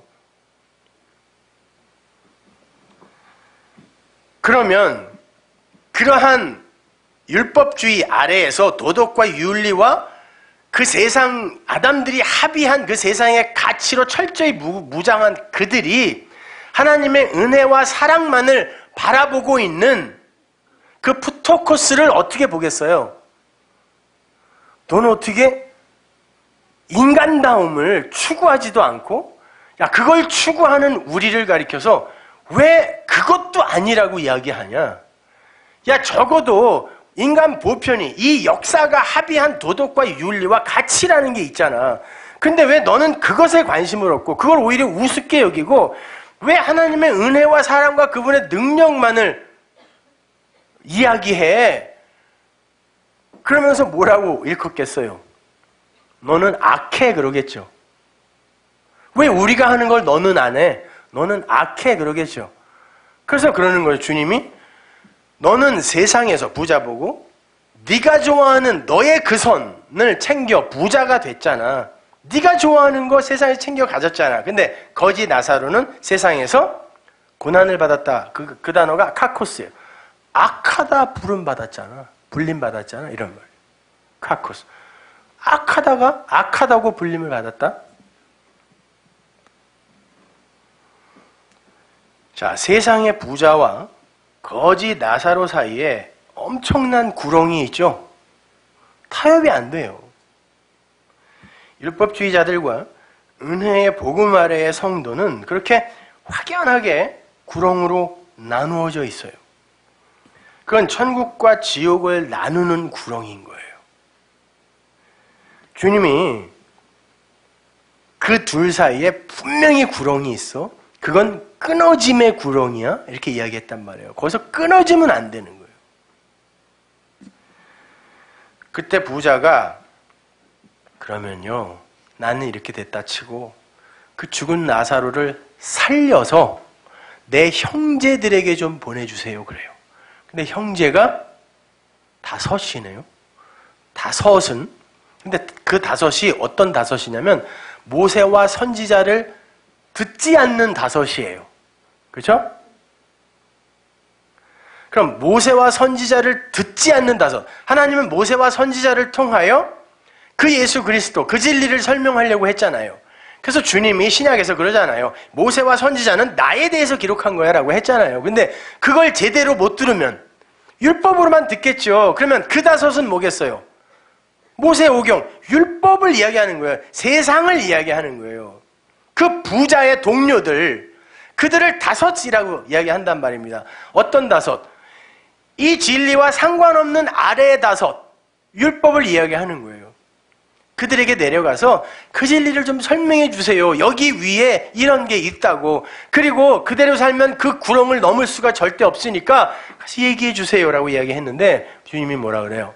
그러면 그러한 율법주의 아래에서 도덕과 윤리와 그 세상, 아담들이 합의한 그 세상의 가치로 철저히 무장한 그들이 하나님의 은혜와 사랑만을 바라보고 있는 그 푸토코스를 어떻게 보겠어요? 너는 어떻게 인간다움을 추구하지도 않고, 야, 그걸 추구하는 우리를 가리켜서 왜 그것도 아니라고 이야기하냐? 야, 적어도 인간 보편이 이 역사가 합의한 도덕과 윤리와 가치라는 게 있잖아. 근데 왜 너는 그것에 관심을 없고 그걸 오히려 우습게 여기고 왜 하나님의 은혜와 사랑과 그분의 능력만을 이야기해? 그러면서 뭐라고 일컫겠어요? 너는 악해 그러겠죠. 왜 우리가 하는 걸 너는 안 해? 너는 악해 그러겠죠. 그래서 그러는 거예요. 주님이 너는 세상에서 부자 보고 네가 좋아하는 너의 그 선을 챙겨 부자가 됐잖아. 네가 좋아하는 거 세상에 챙겨 가졌잖아. 근데 거지 나사로는 세상에서 고난을 받았다. 그 단어가 카코스예요. 악하다 부름받았잖아. 불림받았잖아. 이런 말. 카코스. 악하다고 불림을 받았다? 자, 세상의 부자와 거지 나사로 사이에 엄청난 구렁이 있죠. 타협이 안 돼요. 율법주의자들과 은혜의 복음 아래의 성도는 그렇게 확연하게 구렁으로 나누어져 있어요. 그건 천국과 지옥을 나누는 구렁인 거예요. 주님이 그 둘 사이에 분명히 구렁이 있어. 그건 끊어짐의 구렁이야. 이렇게 이야기했단 말이에요. 거기서 끊어지면 안 되는 거예요. 그때 부자가 그러면요, 나는 이렇게 됐다 치고 그 죽은 나사로를 살려서 내 형제들에게 좀 보내주세요. 그래요. 근데 형제가 5이네요. 5은 근데 그 5이 어떤 5이냐면 모세와 선지자를 듣지 않는 5이에요. 그렇죠? 그럼 모세와 선지자를 듣지 않는 5. 하나님은 모세와 선지자를 통하여 그 예수 그리스도, 그 진리를 설명하려고 했잖아요. 그래서 주님이 신약에서 그러잖아요. 모세와 선지자는 나에 대해서 기록한 거야 라고 했잖아요. 근데 그걸 제대로 못 들으면 율법으로만 듣겠죠. 그러면 그 5은 뭐겠어요? 모세 오경, 율법을 이야기하는 거예요. 세상을 이야기하는 거예요. 그 부자의 동료들, 그들을 5이라고 이야기한단 말입니다. 어떤 5? 이 진리와 상관없는 아래의 5, 율법을 이야기하는 거예요. 그들에게 내려가서 그 진리를 좀 설명해 주세요. 여기 위에 이런 게 있다고. 그리고 그대로 살면 그 구렁을 넘을 수가 절대 없으니까 가서 얘기해 주세요 라고 이야기했는데 주님이 뭐라 그래요?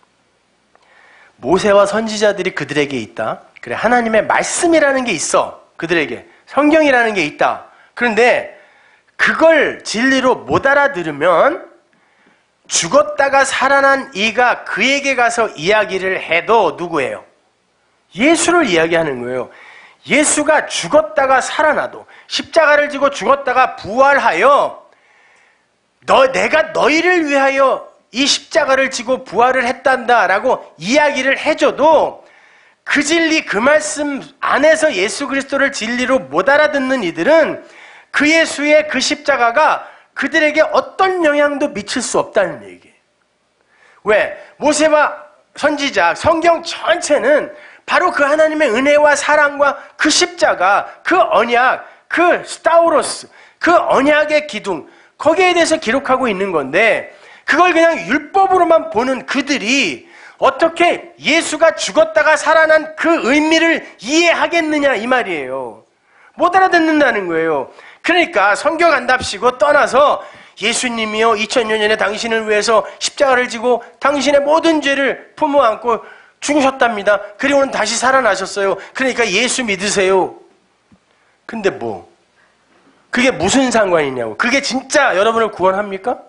모세와 선지자들이 그들에게 있다. 그래, 하나님의 말씀이라는 게 있어. 그들에게. 성경이라는 게 있다. 그런데 그걸 진리로 못 알아들으면 죽었다가 살아난 이가 그에게 가서 이야기를 해도 누구예요? 예수를 이야기하는 거예요. 예수가 죽었다가 살아나도 십자가를 지고 죽었다가 부활하여 내가 너희를 위하여 이 십자가를 지고 부활을 했단다라고 이야기를 해줘도 그 진리, 그 말씀 안에서 예수 그리스도를 진리로 못 알아듣는 이들은 그 예수의 그 십자가가 그들에게 어떤 영향도 미칠 수 없다는 얘기예요. 왜? 모세와 선지자, 성경 전체는 바로 그 하나님의 은혜와 사랑과 그 십자가, 그 언약, 그 스타우로스, 그 언약의 기둥, 거기에 대해서 기록하고 있는 건데 그걸 그냥 율법으로만 보는 그들이 어떻게 예수가 죽었다가 살아난 그 의미를 이해하겠느냐 이 말이에요. 못 알아듣는다는 거예요. 그러니까 성경 안답시고 떠나서 예수님이요 2000년 전에 당신을 위해서 십자가를 지고 당신의 모든 죄를 품어 안고 죽으셨답니다. 그리고는 다시 살아나셨어요. 그러니까 예수 믿으세요. 근데 뭐 그게 무슨 상관이냐고. 그게 진짜 여러분을 구원합니까?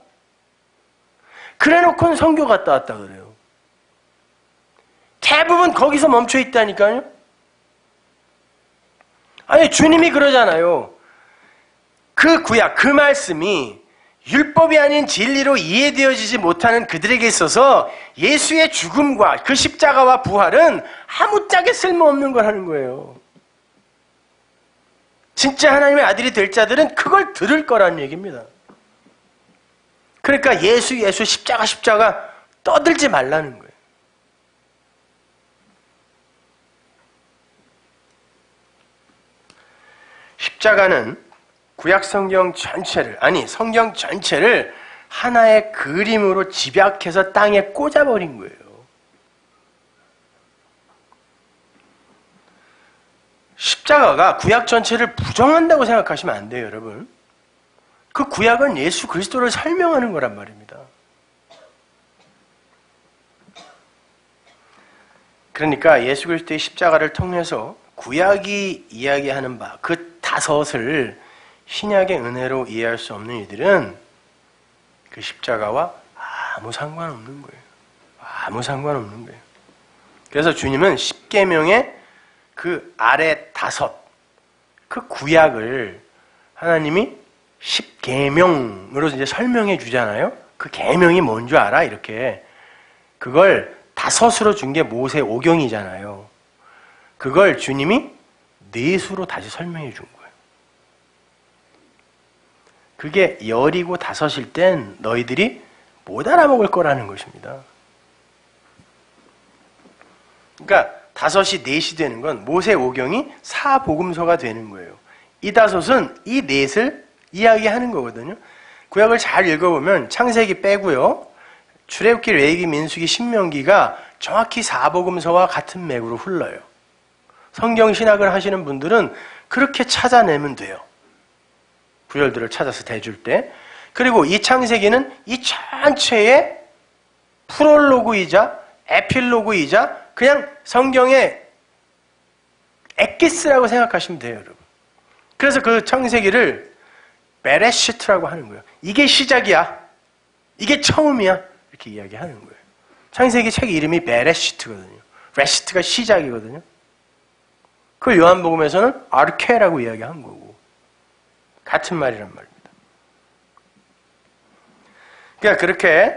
그래놓고는 성교 갔다 왔다 그래요. 대부분 거기서 멈춰 있다니까요. 아니 주님이 그러잖아요. 그 구약, 그 말씀이 율법이 아닌 진리로 이해되어지지 못하는 그들에게 있어서 예수의 죽음과 그 십자가와 부활은 아무짝에 쓸모없는 걸 하는 거예요. 진짜 하나님의 아들이 될 자들은 그걸 들을 거라는 얘기입니다. 그러니까 예수 십자가 떠들지 말라는 거예요. 십자가는 구약 성경 전체를 하나의 그림으로 집약해서 땅에 꽂아버린 거예요. 십자가가 구약 전체를 부정한다고 생각하시면 안 돼요, 여러분. 그 구약은 예수 그리스도를 설명하는 거란 말입니다. 그러니까 예수 그리스도의 십자가를 통해서 구약이 이야기하는 바, 그 다섯을 신약의 은혜로 이해할 수 없는 이들은 그 십자가와 아무 상관없는 거예요. 아무 상관없는 거예요. 그래서 주님은 십계명의 그 아래 다섯, 그 구약을 하나님이 십계명으로 이제 설명해 주잖아요. 그 계명이 뭔 줄 알아? 이렇게. 그걸 다섯으로 준 게 모세 오경이잖아요. 그걸 주님이 넷으로 다시 설명해 준 거예요. 그게 열이고 다섯일 땐 너희들이 못 알아먹을 거라는 것입니다. 그러니까 다섯이 넷이 되는 건 모세 오경이 사복음서가 되는 거예요. 이 다섯은 이 넷을 이야기하는 거거든요. 구약을 잘 읽어보면 창세기 빼고요. 출애굽기, 레위기, 민수기, 신명기가 정확히 사복음서와 같은 맥으로 흘러요. 성경 신학을 하시는 분들은 그렇게 찾아내면 돼요. 구절들을 찾아서 대줄 때. 그리고 이 창세기는 이 전체의 프롤로그이자 에필로그이자 그냥 성경의 엑기스라고 생각하시면 돼요, 여러분. 그래서 그 창세기를 베레시트라고 하는 거예요. 이게 시작이야. 이게 처음이야. 이렇게 이야기하는 거예요. 창세기 책 이름이 베레시트거든요. 레시트가 시작이거든요. 그걸 요한복음에서는 아르케라고 이야기한 거고 같은 말이란 말입니다. 그러니까 그렇게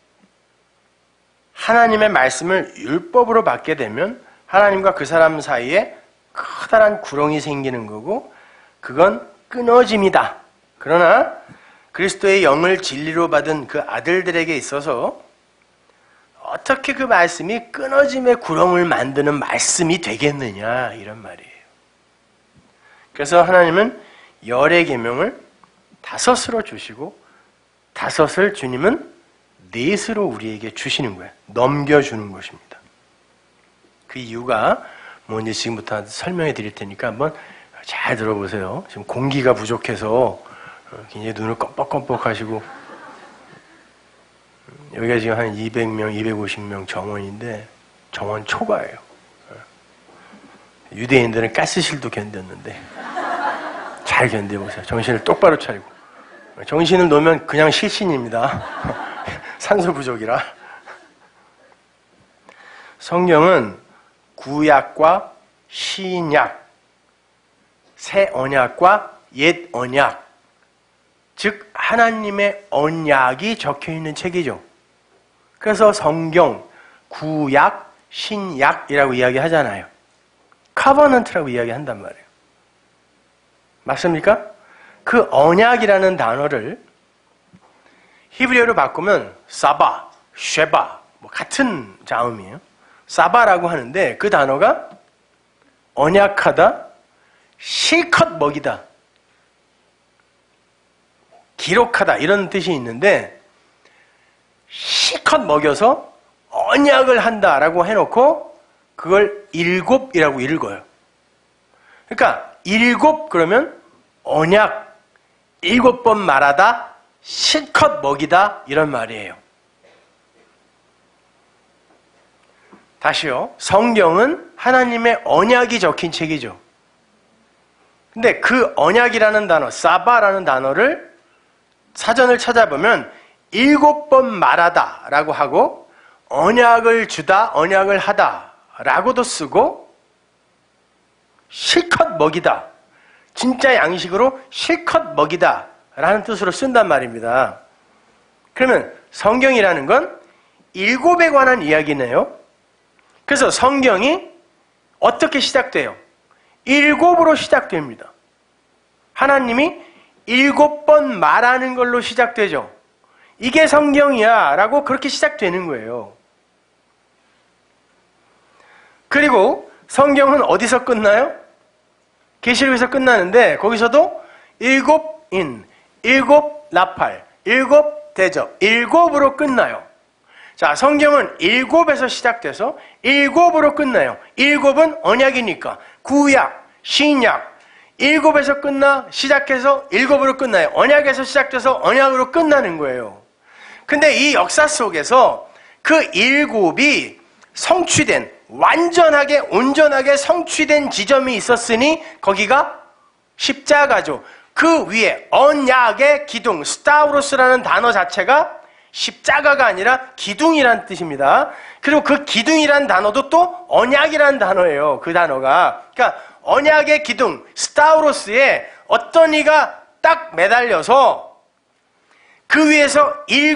하나님의 말씀을 율법으로 받게 되면 하나님과 그 사람 사이에 커다란 구렁이 생기는 거고 그건 끊어짐이다. 그러나 그리스도의 영을 진리로 받은 그 아들들에게 있어서 어떻게 그 말씀이 끊어짐의 구렁을 만드는 말씀이 되겠느냐 이런 말이에요. 그래서 하나님은 열의 계명을 다섯으로 주시고 다섯을 주님은 넷으로 우리에게 주시는 거예요. 넘겨주는 것입니다. 그 이유가 뭔지 지금부터 설명해 드릴 테니까 한번 잘 들어보세요. 지금 공기가 부족해서 굉장히 눈을 껌뻑껌뻑 하시고 여기가 지금 한 200명, 250명 정원인데 정원 초과예요. 유대인들은 가스실도 견뎠는데 잘 견뎌보세요. 정신을 똑바로 차리고. 정신을 놓으면 그냥 실신입니다. 산소 부족이라. 성경은 구약과 신약, 새 언약과 옛 언약, 즉 하나님의 언약이 적혀있는 책이죠. 그래서 성경, 구약, 신약이라고 이야기하잖아요. 커버넌트라고 이야기한단 말이에요. 맞습니까? 그 언약이라는 단어를 히브리어로 바꾸면 사바, 쉐바 뭐 같은 자음이에요. 사바라고 하는데 그 단어가 언약하다, 실컷 먹이다, 기록하다 이런 뜻이 있는데 실컷 먹여서 언약을 한다라고 해놓고 그걸 일곱이라고 읽어요. 그러니까 일곱 그러면 언약 7번 말하다 실컷 먹이다 이런 말이에요. 다시요. 성경은 하나님의 언약이 적힌 책이죠. 근데 그 언약이라는 단어, 사바라는 단어를 사전을 찾아보면 7번 말하다 라고 하고 언약을 주다, 언약을 하다 라고도 쓰고 실컷 먹이다, 진짜 양식으로 실컷 먹이다 라는 뜻으로 쓴단 말입니다. 그러면 성경이라는 건 일곱에 관한 이야기네요. 그래서 성경이 어떻게 시작돼요? 일곱으로 시작됩니다. 하나님이 7번 말하는 걸로 시작되죠. 이게 성경이야 라고 그렇게 시작되는 거예요. 그리고 성경은 어디서 끝나요? 계시록에서 끝나는데 거기서도 7인, 7나팔, 7대접, 7으로 끝나요. 자, 성경은 7에서 시작돼서 7으로 끝나요. 7은 언약이니까 구약, 신약, 7에서 시작해서 7으로 끝나요. 언약에서 시작돼서 언약으로 끝나는 거예요. 근데 이 역사 속에서 그 7이 성취된, 완전하게, 온전하게 성취된 지점이 있었으니 거기가 십자가죠. 그 위에 언약의 기둥, 스타우로스라는 단어 자체가 십자가가 아니라 기둥이란 뜻입니다. 그리고 그 기둥이란 단어도 또 언약이란 단어예요. 그 단어가. 그러니까 언약의 기둥, 스타우로스에 어떤 이가 딱 매달려서 그 위에서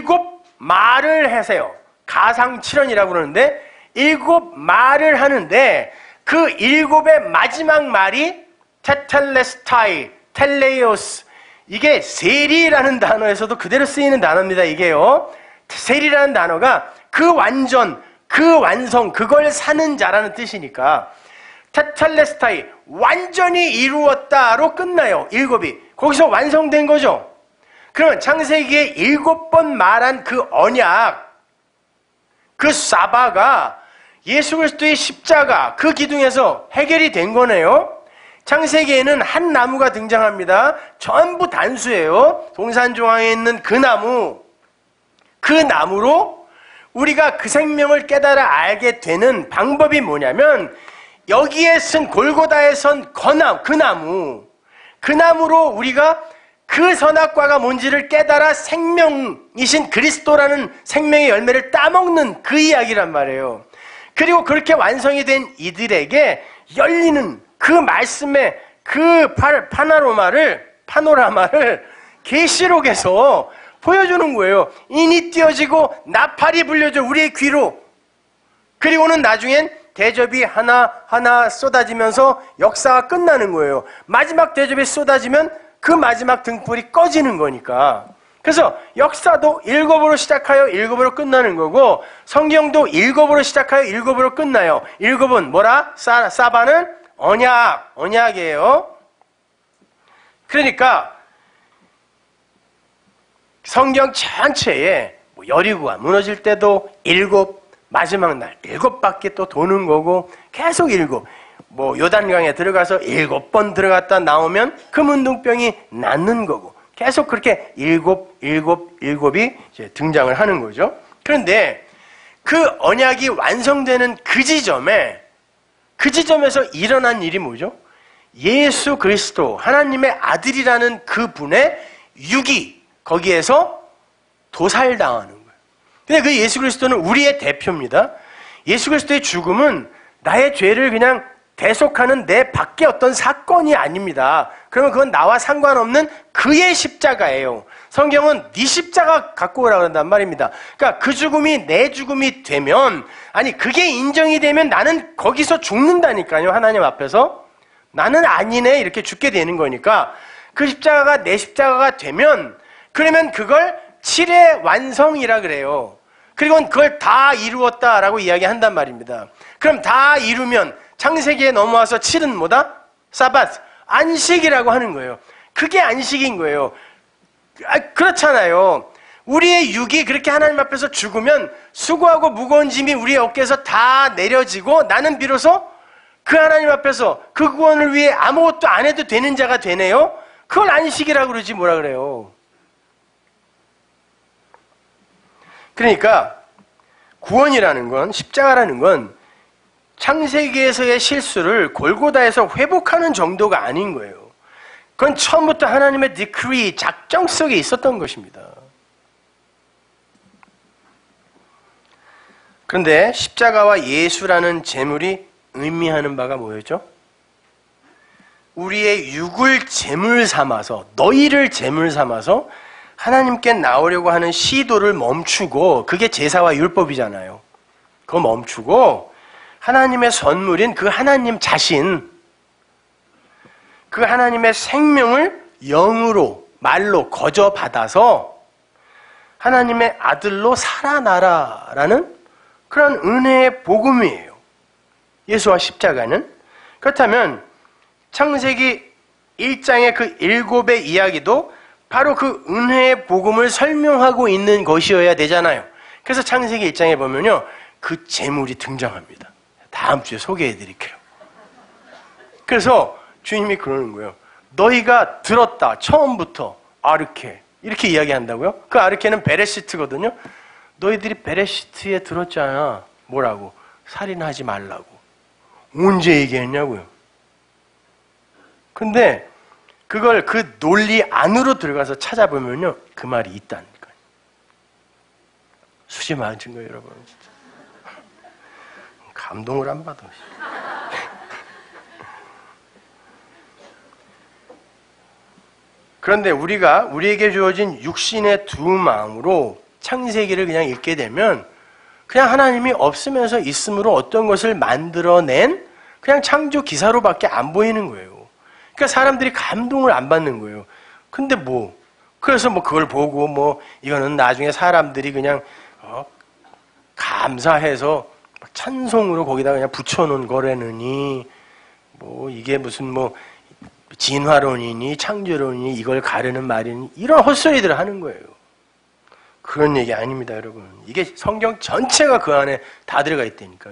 7말을 하세요. 가상칠언이라고 그러는데 7말을 하는데 그 7의 마지막 말이 테텔레스타이, 텔레이오스, 이게 세리라는 단어에서도 그대로 쓰이는 단어입니다. 이게요. 세리라는 단어가 그 완전, 그 완성, 그걸 사는 자라는 뜻이니까 테텔레스타이, 완전히 이루었다로 끝나요. 7이. 거기서 완성된 거죠. 그러면 창세기에 7번 말한 그 언약, 그 사바가 예수 그리스도의 십자가, 그 기둥에서 해결이 된 거네요. 창세기에는 한 나무가 등장합니다. 전부 단수예요. 동산조항에 있는 그 나무. 그 나무로 우리가 그 생명을 깨달아 알게 되는 방법이 뭐냐면 여기에 쓴 골고다에 선 그 나무로 우리가 그 선악과가 뭔지를 깨달아 생명이신 그리스도라는 생명의 열매를 따먹는 그 이야기란 말이에요. 그리고 그렇게 완성이 된 이들에게 열리는 그 말씀의 그 파노라마를 계시록에서 보여주는 거예요. 인이 띄어지고 나팔이 불려져 우리의 귀로. 그리고는 나중엔 대접이 하나하나 쏟아지면서 역사가 끝나는 거예요. 마지막 대접이 쏟아지면 그 마지막 등불이 꺼지는 거니까. 그래서 역사도 7으로 시작하여 7으로 끝나는 거고 성경도 7으로 시작하여 7으로 끝나요. 7은 뭐라? 사바는 언약이에요. 그러니까 성경 전체에 여리고가 무너질 때도 7, 마지막 날 7바퀴 또 도는 거고 계속 7. 요단강에 들어가서 7번 들어갔다 나오면 금운동병이 낫는 거고 계속 그렇게 7이 이제 등장을 하는 거죠. 그런데 그 언약이 완성되는 그 지점에서 일어난 일이 뭐죠? 예수 그리스도 하나님의 아들이라는 그 분의 육이 거기에서 도살당하는 거예요. 근데 그 예수 그리스도는 우리의 대표입니다. 예수 그리스도의 죽음은 나의 죄를 그냥 대속하는 내 밖에 어떤 사건이 아닙니다. 그러면 그건 나와 상관없는 그의 십자가예요. 성경은 네 십자가 갖고 오라고 한단 말입니다. 그러니까 그 죽음이 내 죽음이 되면, 아니 그게 인정이 되면 나는 거기서 죽는다니까요. 하나님 앞에서. 나는 아니네 이렇게 죽게 되는 거니까 그 십자가가 내 십자가가 되면, 그러면 그걸 7의 완성이라 그래요. 그리고 그걸 다 이루었다라고 이야기한단 말입니다. 그럼 다 이루면 창세기에 넘어와서 7은 뭐다? 사바스, 안식이라고 하는 거예요. 그게 안식인 거예요. 그렇잖아요. 우리의 육이 그렇게 하나님 앞에서 죽으면 수고하고 무거운 짐이 우리의 어깨에서 다 내려지고 나는 비로소 그 하나님 앞에서 그 구원을 위해 아무것도 안 해도 되는 자가 되네요. 그걸 안식이라고 그러지 뭐라 그래요. 그러니까 구원이라는 건, 십자가라는 건 창세기에서의 실수를 골고다에서 회복하는 정도가 아닌 거예요. 그건 처음부터 하나님의 디크리, 작정 속에 있었던 것입니다. 그런데 십자가와 예수라는 제물이 의미하는 바가 뭐였죠? 우리의 육을 제물 삼아서, 너희를 제물 삼아서 하나님께 나오려고 하는 시도를 멈추고, 그게 제사와 율법이잖아요. 그거 멈추고 하나님의 선물인 그 하나님 자신, 그 하나님의 생명을 영으로, 말로 거저 받아서 하나님의 아들로 살아나라라는 그런 은혜의 복음이에요. 예수와 십자가는. 그렇다면 창세기 1장의 그 7의 이야기도 바로 그 은혜의 복음을 설명하고 있는 것이어야 되잖아요. 그래서 창세기 1장에 보면요, 그 제물이 등장합니다. 다음 주에 소개해 드릴게요. 그래서 주님이 그러는 거예요. 너희가 들었다, 처음부터 아르케, 이렇게 이야기한다고요? 그 아르케는 베레시트거든요. 너희들이 베레시트에 들었잖아. 뭐라고? 살인하지 말라고. 언제 얘기했냐고요. 근데 그걸 그 논리 안으로 들어가서 찾아보면요, 그 말이 있다니까요. 수지 많으신 거예요, 여러분. 감동을 안 받아. 그런데 우리에게 주어진 육신의 두 마음으로 창세기를 그냥 읽게 되면 그냥 하나님이 없으면서 있음으로 어떤 것을 만들어낸 그냥 창조 기사로밖에 안 보이는 거예요. 그러니까 사람들이 감동을 안 받는 거예요. 근데 그래서 그걸 보고 이거는 나중에 사람들이 그냥 감사해서 찬송으로 거기다 그냥 붙여놓은 거라느니 이게 무슨 진화론이니 창조론이니 이걸 가르는 말이니 이런 헛소리들을 하는 거예요. 그런 얘기 아닙니다, 여러분. 이게 성경 전체가 그 안에 다 들어가 있다니까요.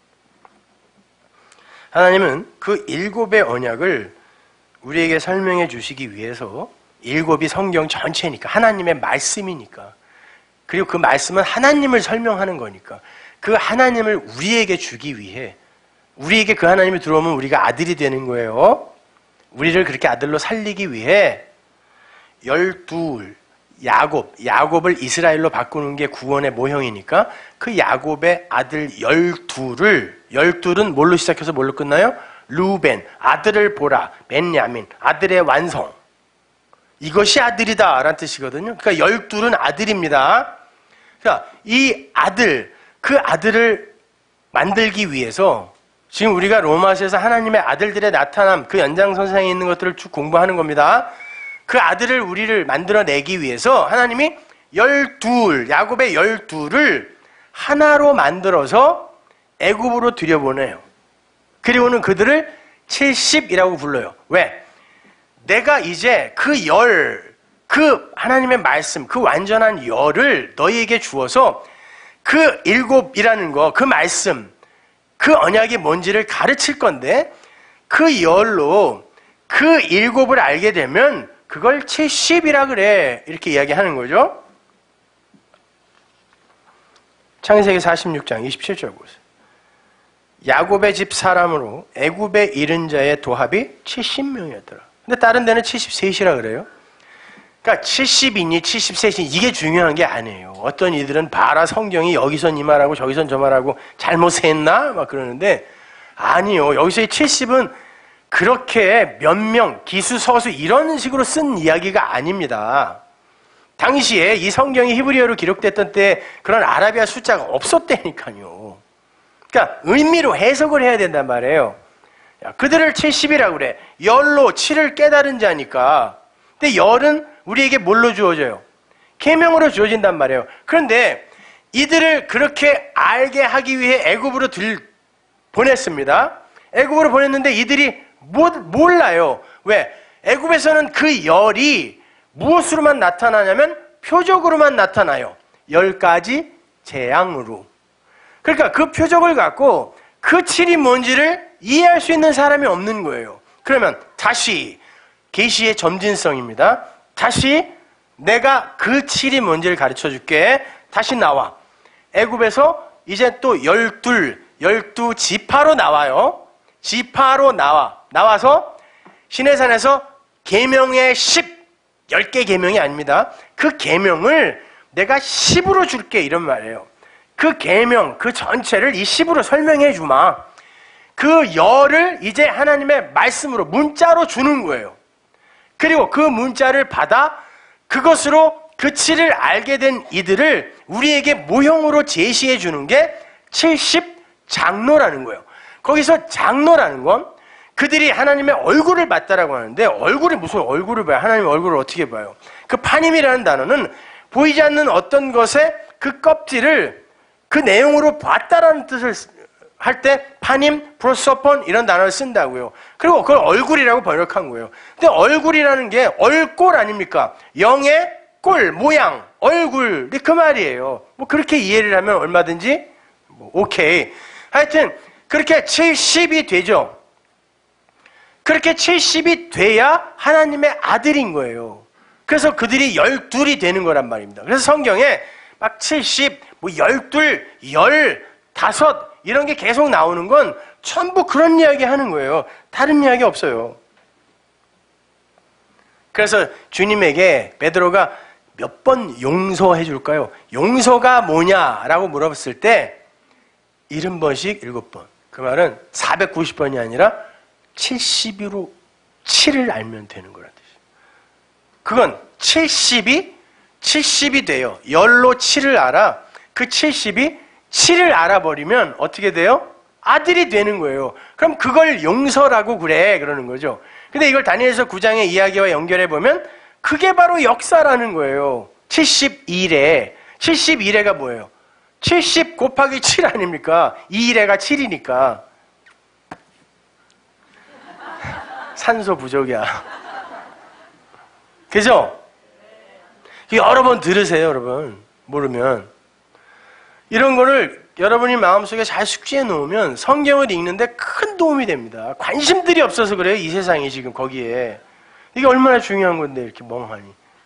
하나님은 그 7의 언약을 우리에게 설명해 주시기 위해서 7이 성경 전체니까, 하나님의 말씀이니까, 그리고 그 말씀은 하나님을 설명하는 거니까 그 하나님을 우리에게 주기 위해, 우리에게 그 하나님이 들어오면 우리가 아들이 되는 거예요. 우리를 그렇게 아들로 살리기 위해 12, 야곱을 이스라엘로 바꾸는 게 구원의 모형이니까 그 야곱의 아들 12은 뭘로 시작해서 뭘로 끝나요? 루벤, 아들을 보라. 벤야민, 아들의 완성. 이것이 아들이다 라는 뜻이거든요. 그러니까 12은 아들입니다. 그러니까 이 아들, 그 아들을 만들기 위해서 지금 우리가 로마서에서 하나님의 아들들의 나타남, 그 연장선상에 있는 것들을 쭉 공부하는 겁니다. 그 아들을 우리를 만들어내기 위해서 하나님이 야곱의 12를 하나로 만들어서 애굽으로 들여보내요. 그리고는 그들을 70이라고 불러요. 왜? 내가 이제 그 하나님의 말씀, 그 완전한 열을 너희에게 주어서 그 7이라는 거, 그 말씀, 그 언약이 뭔지를 가르칠 건데 그 열로 그 7을 알게 되면 그걸 70이라 그래. 이렇게 이야기하는 거죠. 창세기 46장 27절 보세요. 야곱의 집 사람으로 애굽에 이른 자의 도합이 70명이었더라. 근데 다른 데는 73이라 그래요. 그러니까 70이니 73이니 이게 중요한 게 아니에요. 어떤 이들은 봐라, 성경이 여기선 이 말하고 저기선 저 말하고 잘못 세했나? 막 그러는데 아니요. 여기서의 70은 그렇게 몇 명, 기수, 서수 이런 식으로 쓴 이야기가 아닙니다. 당시에 이 성경이 히브리어로 기록됐던 때 그런 아라비아 숫자가 없었다니까요. 그러니까 의미로 해석을 해야 된단 말이에요. 그들을 70이라고 그래. 열로 7을 깨달은 자니까. 근데 열은 우리에게 뭘로 주어져요? 계명으로 주어진단 말이에요. 그런데 이들을 그렇게 알게 하기 위해 애굽으로 보냈습니다. 애굽으로 보냈는데 이들이 몰라요. 왜? 애굽에서는 그 열이 무엇으로만 나타나냐면 표적으로만 나타나요. 10가지 재앙으로. 그러니까 그 표적을 갖고 그 7이 뭔지를 이해할 수 있는 사람이 없는 거예요. 그러면 다시 계시의 점진성입니다. 다시 내가 그 7이 뭔지를 가르쳐 줄게. 다시 나와. 애굽에서 이제 또 12 지파로 나와요. 지파로 나와서 시내산에서 계명의 10개 계명이 아닙니다. 그 계명을 내가 10으로 줄게 이런 말이에요. 그 계명, 그 전체를 이 10으로 설명해 주마. 그 열을 이제 하나님의 말씀으로 문자로 주는 거예요. 그리고 그 문자를 받아 그것으로 그 7을 알게 된 이들을 우리에게 모형으로 제시해 주는 게 70장로라는 거예요. 거기서 장로라는 건 그들이 하나님의 얼굴을 봤다라고 하는데, 얼굴이 무슨 얼굴을 봐요? 하나님의 얼굴을 어떻게 봐요? 그 파님이라는 단어는 보이지 않는 어떤 것의 그 껍질을 그 내용으로 봤다라는 뜻을 할 때 파님, 프로소폰 이런 단어를 쓴다고요. 그리고 그걸 얼굴이라고 번역한 거예요. 근데 얼굴이라는 게 얼꼴 아닙니까? 영의 꼴, 모양, 얼굴이 그 말이에요. 뭐 그렇게 이해를 하면 얼마든지 뭐 오케이. 하여튼 그렇게 70이 되죠. 그렇게 70이 돼야 하나님의 아들인 거예요. 그래서 그들이 12이 되는 거란 말입니다. 그래서 성경에 막 70, 뭐 12, 15 이런 게 계속 나오는 건 전부 그런 이야기 하는 거예요. 다른 이야기 없어요. 그래서 주님에게 베드로가 몇 번 용서해 줄까요? 용서가 뭐냐라고 물어봤을 때 70번씩 7번. 그 말은 490번이 아니라 70으로 7을 알면 되는 거란 뜻이에요. 그건 70이 돼요. 10로 7을 알아. 그 70이 7을 알아버리면 어떻게 돼요? 아들이 되는 거예요. 그럼 그걸 용서라고 그래 그러는 거죠. 근데 이걸 다니엘서 9장의 이야기와 연결해 보면 그게 바로 역사라는 거예요. 71회. 71회가 뭐예요? 70 곱하기 7 아닙니까? 2일회가 7이니까. 산소 부족이야. 그죠? 여러 번 들으세요, 여러분. 모르면. 이런 거를 여러분이 마음속에 잘 숙지해 놓으면 성경을 읽는데 큰 도움이 됩니다. 관심들이 없어서 그래요, 이 세상이 지금 거기에. 이게 얼마나 중요한 건데, 이렇게 멍하니.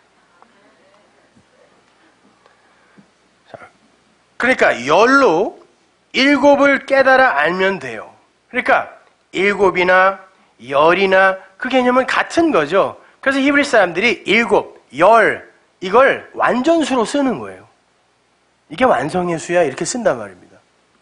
자, 그러니까 10로 7을 깨달아 알면 돼요. 그러니까 7이나 10이나 그 개념은 같은 거죠. 그래서 히브리 사람들이 7, 10 이걸 완전수로 쓰는 거예요. 이게 완성의 수야 이렇게 쓴단 말입니다.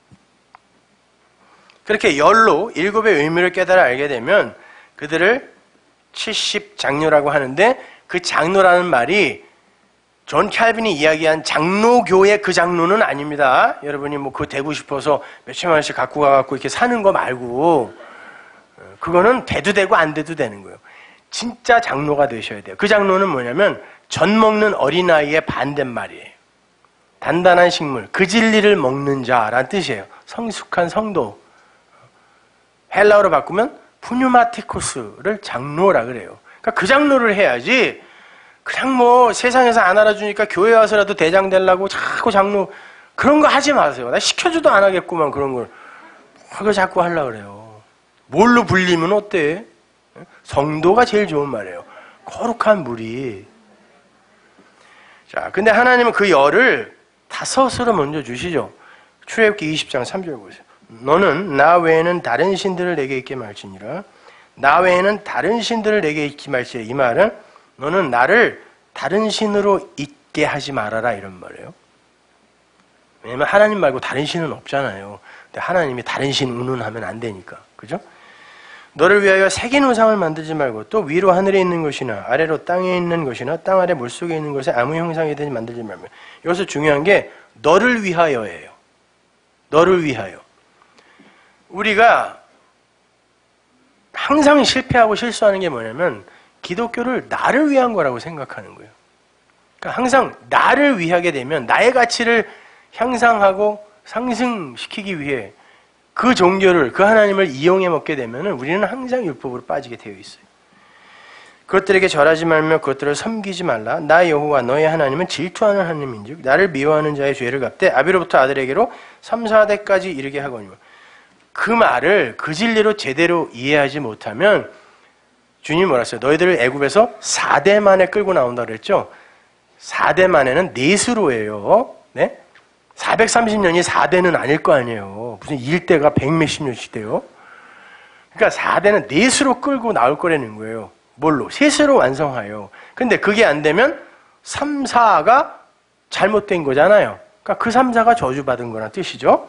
그렇게 10로 7의 의미를 깨달아 알게 되면 그들을 70장로라고 하는데, 그 장로라는 말이 존 칼빈이 이야기한 장로교의 그 장로는 아닙니다. 여러분이 뭐 그거 되고 싶어서 몇천만 원씩 갖고 가갖고 이렇게 사는 거 말고, 그거는 돼도 되고 안 돼도 되는 거예요. 진짜 장로가 되셔야 돼요. 그 장로는 뭐냐면 전 먹는 어린아이의 반대말이에요. 단단한 식물, 그 진리를 먹는 자라는 뜻이에요. 성숙한 성도. 헬라어로 바꾸면 푸뉴마티코스를 장로라 그래요. 그러니까 그 장로를 해야지 그냥 뭐 세상에서 안 알아주니까 교회 와서라도 대장 되려고 자꾸 장로 그런 거 하지 마세요. 나 시켜줘도 안 하겠구만 그런 걸. 그거 자꾸 하려고 그래요. 뭘로 불리면 어때? 성도가 제일 좋은 말이에요. 거룩한 무리. 자, 근데 하나님은 그 열을 5으로 먼저 주시죠. 출애굽기 20장 3절 보세요. 너는 나 외에는 다른 신들을 내게 있게 말지니라. 나 외에는 다른 신들을 내게 있게 말지니라. 이 말은 너는 나를 다른 신으로 있게 하지 말아라 이런 말이에요. 왜냐면 하나님 말고 다른 신은 없잖아요. 근데 하나님이 다른 신 운운하면 안 되니까. 그죠? 너를 위하여 새긴 우상을 만들지 말고 또 위로 하늘에 있는 것이나 아래로 땅에 있는 것이나 땅 아래 물속에 있는 것에 아무 형상이든지 만들지 말며. 여기서 중요한 게 너를 위하여예요. 너를 위하여. 우리가 항상 실패하고 실수하는 게 뭐냐면 기독교를 나를 위한 거라고 생각하는 거예요. 그러니까 항상 나를 위하게 되면 나의 가치를 향상하고 상승시키기 위해 그 종교를, 그 하나님을 이용해 먹게 되면 우리는 항상 율법으로 빠지게 되어 있어요. 그것들에게 절하지 말며 그것들을 섬기지 말라. 나 여호와 너의 하나님은 질투하는 하나님인즉 나를 미워하는 자의 죄를 갚되 아비로부터 아들에게로 3, 4대까지 이르게 하거니와. 그 말을 그 진리로 제대로 이해하지 못하면 주님이 뭐라 했어요? 너희들을 애굽에서 4대 만에 끌고 나온다 그랬죠? 4대 만에는 넷으로예요. 네? 430년이 4대는 아닐 거 아니에요. 무슨 1대가 100몇십 년씩 돼요. 그러니까 4대는 넷으로 끌고 나올 거라는 거예요. 뭘로? 셋으로 완성하여. 근데 그게 안 되면 3, 4가 잘못된 거잖아요. 그러니까 그 3, 4가 저주받은 거란 뜻이죠.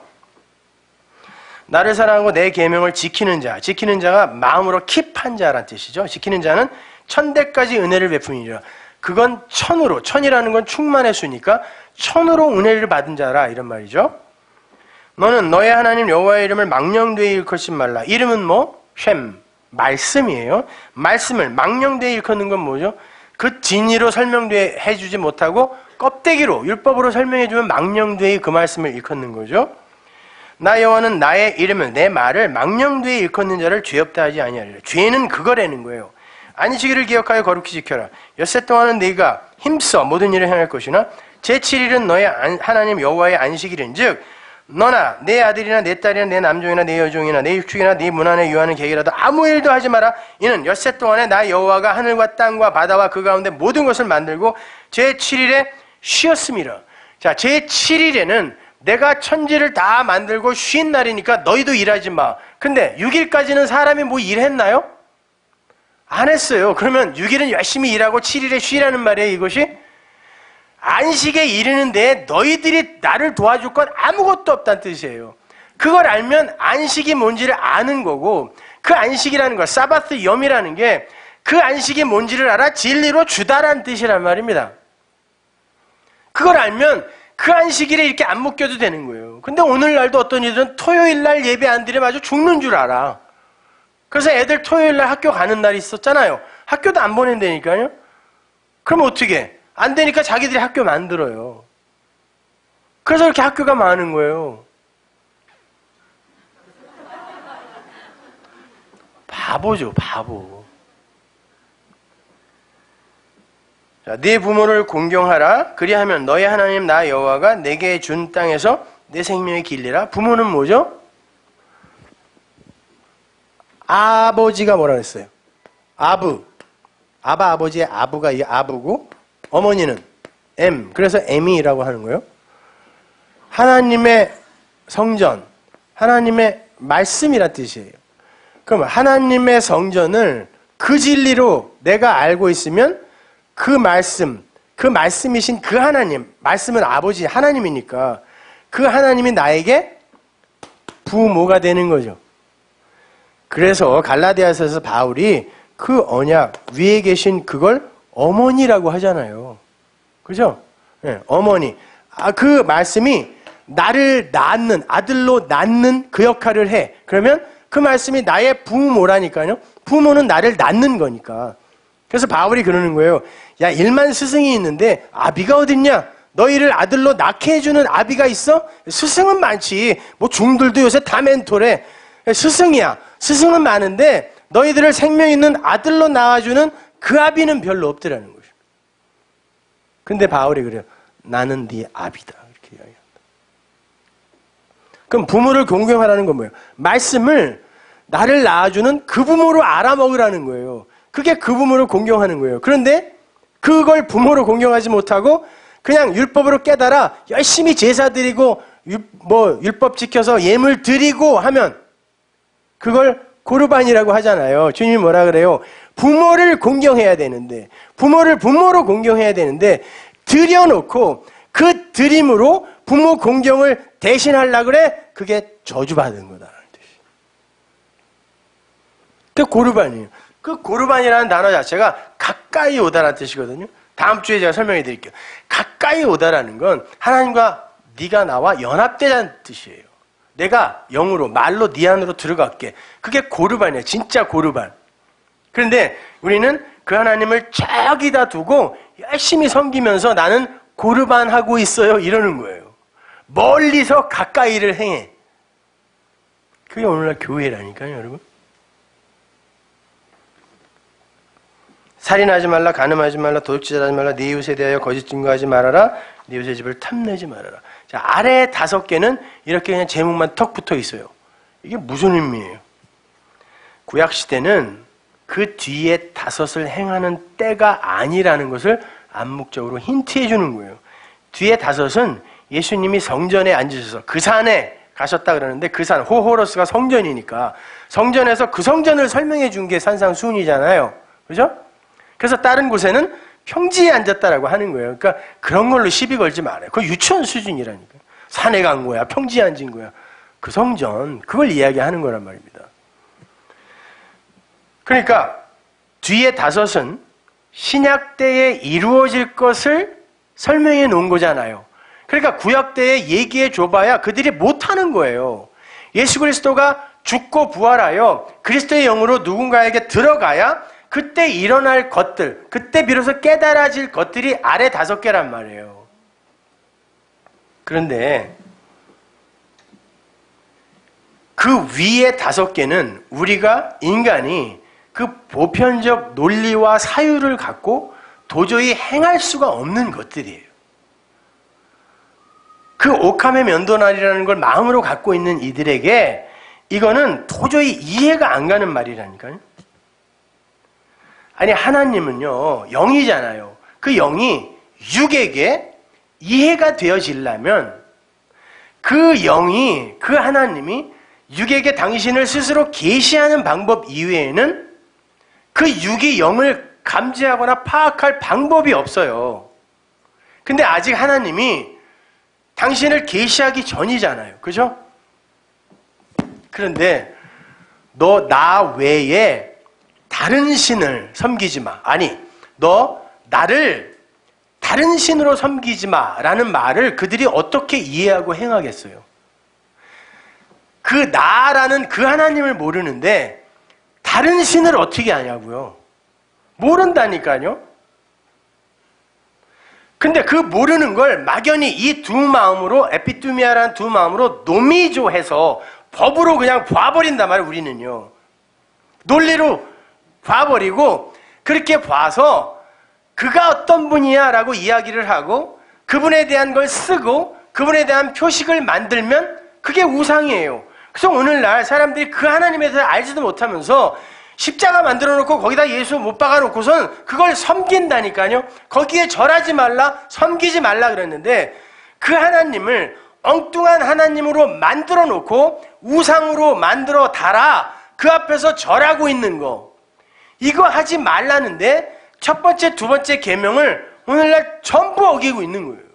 나를 사랑하고 내 계명을 지키는 자. 지키는 자가 마음으로 킵한 자란 뜻이죠. 지키는 자는 1000대까지 은혜를 베푸니라. 그건 천으로, 천이라는 건 충만의 수니까 천으로 은혜를 받은 자라 이런 말이죠. 너는 너의 하나님 여호와의 이름을 망령되이 일컫지 말라. 이름은 뭐? 셈, 말씀이에요. 말씀을 망령되이 일컫는 건 뭐죠? 그 진리로 설명해 주지 못하고 껍데기로 율법으로 설명해 주면 망령되이 그 말씀을 일컫는 거죠. 나 여호와는 나의 이름을 내 말을 망령되이 일컫는 자를 죄 없다 하지 아니하리라. 죄는 그거라는 거예요. 안식일을 기억하여 거룩히 지켜라. 엿새 동안은 네가 힘써 모든 일을 행할 것이나 제7일은 너의 하나님 여호와의 안식일인즉 너나 내 아들이나 내 딸이나 내 남종이나 내 여종이나 내 육축이나 네 문 안에 유하는 계기라도 아무 일도 하지 마라. 이는 엿새 동안에 나 여호와가 하늘과 땅과 바다와 그 가운데 모든 것을 만들고 제7일에 쉬었음이라. 자, 제7일에는 내가 천지를 다 만들고 쉰 날이니까 너희도 일하지 마. 근데 6일까지는 사람이 뭐 일했나요? 안 했어요. 그러면 6일은 열심히 일하고 7일에 쉬라는 말이에요, 이것이? 안식에 이르는데 너희들이 나를 도와줄 건 아무것도 없다는 뜻이에요. 그걸 알면 안식이 뭔지를 아는 거고, 그 안식이라는 거, 사바스 염이라는 게 그 안식이 뭔지를 알아 진리로 주다라는 뜻이란 말입니다. 그걸 알면 그 안식일에 이렇게 안 묶여도 되는 거예요. 근데 오늘날도 어떤 이들은 토요일날 예배 안 드리면 아주 죽는 줄 알아. 그래서 애들 토요일날 학교 가는 날이 있었잖아요. 학교도 안 보낸다니까요. 그럼 어떻게 해? 안 되니까 자기들이 학교 만들어요. 그래서 이렇게 학교가 많은 거예요. 바보죠, 바보. 자, 네 부모를 공경하라. 그리하면 너의 하나님 나 여호와가 내게 준 땅에서 내 생명의 길리라. 부모는 뭐죠? 아버지가 뭐라 그랬어요? 아부. 아버지의 아부가 이 아부고, 어머니는 M. 그래서 M이라고 하는 거예요. 하나님의 성전, 하나님의 말씀이란 뜻이에요. 그럼 하나님의 성전을 그 진리로 내가 알고 있으면 그 말씀, 그 말씀이신 그 하나님, 말씀은 아버지 하나님이니까 그 하나님이 나에게 부모가 되는 거죠. 그래서 갈라디아서에서 바울이 그 언약 위에 계신 그걸 어머니라고 하잖아요. 그죠? 네, 어머니. 그 말씀이 나를 낳는, 아들로 낳는 그 역할을 해. 그러면 그 말씀이 나의 부모라니까요. 부모는 나를 낳는 거니까. 그래서 바울이 그러는 거예요. 야, 1만 스승이 있는데 아비가 어딨냐? 너희를 아들로 낳게 해주는 아비가 있어? 스승은 많지. 뭐 중들도 요새 다 멘토래. 스승이야. 스승은 많은데 너희들을 생명 있는 아들로 낳아주는 그 아비는 별로 없더라는 거죠. 근데 바울이 그래요. 나는 네 아비다. 이렇게 이야기합니다. 그럼 부모를 공경하라는 건 뭐예요? 말씀을 나를 낳아주는 그 부모로 알아먹으라는 거예요. 그게 그 부모를 공경하는 거예요. 그런데 그걸 부모로 공경하지 못하고 그냥 율법으로 깨달아 열심히 제사 드리고 율법 지켜서 예물 드리고 하면 그걸 고르반이라고 하잖아요. 주님이 뭐라 그래요? 부모를 공경해야 되는데, 부모를 부모로 공경해야 되는데 드려놓고 그 드림으로 부모 공경을 대신하려고 그래? 그게 저주받은 거다라는 뜻이에요. 그 고르반이에요. 그 고르반이라는 단어 자체가 가까이 오다라는 뜻이거든요. 다음 주에 제가 설명해 드릴게요. 가까이 오다라는 건 하나님과 네가 나와 연합되자는 뜻이에요. 내가 영으로, 말로 네 안으로 들어갈게. 그게 고르반이에요. 진짜 고르반. 그런데 우리는 그 하나님을 저기다 두고 열심히 섬기면서 나는 고르반하고 있어요. 이러는 거예요. 멀리서 가까이를 행해. 그게 오늘날 교회라니까요, 여러분. 살인하지 말라, 간음하지 말라, 도둑질하지 말라, 네 이웃에 대하여 거짓 증거하지 말아라, 네 이웃의 집을 탐내지 말아라. 자, 아래 5개는 이렇게 그냥 제목만 턱 붙어 있어요. 이게 무슨 의미예요? 구약시대는 그 뒤에 5을 행하는 때가 아니라는 것을 암묵적으로 힌트해 주는 거예요. 뒤에 5은 예수님이 성전에 앉으셔서 그 산에 가셨다 그러는데 그 산, 호호로스가 성전이니까 성전에서 그 성전을 설명해 준 게 산상수훈이잖아요. 그죠? 그래서 다른 곳에는 평지에 앉았다라고 하는 거예요. 그러니까 그런 걸로 시비 걸지 말아요. 그거 유치원 수준이라니까요. 산에 간 거야, 평지에 앉은 거야. 그 성전, 그걸 이야기하는 거란 말입니다. 그러니까 뒤에 5은 신약 때에 이루어질 것을 설명해 놓은 거잖아요. 그러니까 구약 때에 얘기해 줘봐야 그들이 못하는 거예요. 예수 그리스도가 죽고 부활하여 그리스도의 영으로 누군가에게 들어가야 그때 일어날 것들, 그때 비로소 깨달아질 것들이 아래 5개란 말이에요. 그런데 그 위에 5개는 우리가 인간이 그 보편적 논리와 사유를 갖고 도저히 행할 수가 없는 것들이에요. 그 옥함의 면도날이라는 걸 마음으로 갖고 있는 이들에게 이거는 도저히 이해가 안 가는 말이라니까요. 아니, 하나님은요, 영이잖아요. 그 영이 육에게 이해가 되어지려면 그 영이, 그 하나님이 육에게 당신을 스스로 계시하는 방법 이외에는 그 육이 영을 감지하거나 파악할 방법이 없어요. 근데 아직 하나님이 당신을 계시하기 전이잖아요. 그죠? 그런데 너 나 외에 다른 신을 섬기지 마. 아니, 너 나를 다른 신으로 섬기지 마라는 말을 그들이 어떻게 이해하고 행하겠어요? 그 나라는 그 하나님을 모르는데 다른 신을 어떻게 아냐고요? 모른다니까요. 근데 그 모르는 걸 막연히 이 두 마음으로, 에피투미아라는 두 마음으로 노미조해서 법으로 그냥 봐버린단 말이에요. 우리는요. 논리로 봐버리고 그렇게 봐서 그가 어떤 분이야 라고 이야기를 하고 그분에 대한 걸 쓰고 그분에 대한 표식을 만들면 그게 우상이에요. 그래서 오늘날 사람들이 그 하나님에 대해서 알지도 못하면서 십자가 만들어 놓고 거기다 예수 못 박아 놓고선 그걸 섬긴다니까요. 거기에 절하지 말라, 섬기지 말라 그랬는데 그 하나님을 엉뚱한 하나님으로 만들어 놓고 우상으로 만들어 달아 그 앞에서 절하고 있는 거, 이거 하지 말라는데 첫 번째, 두 번째 계명을 오늘날 전부 어기고 있는 거예요.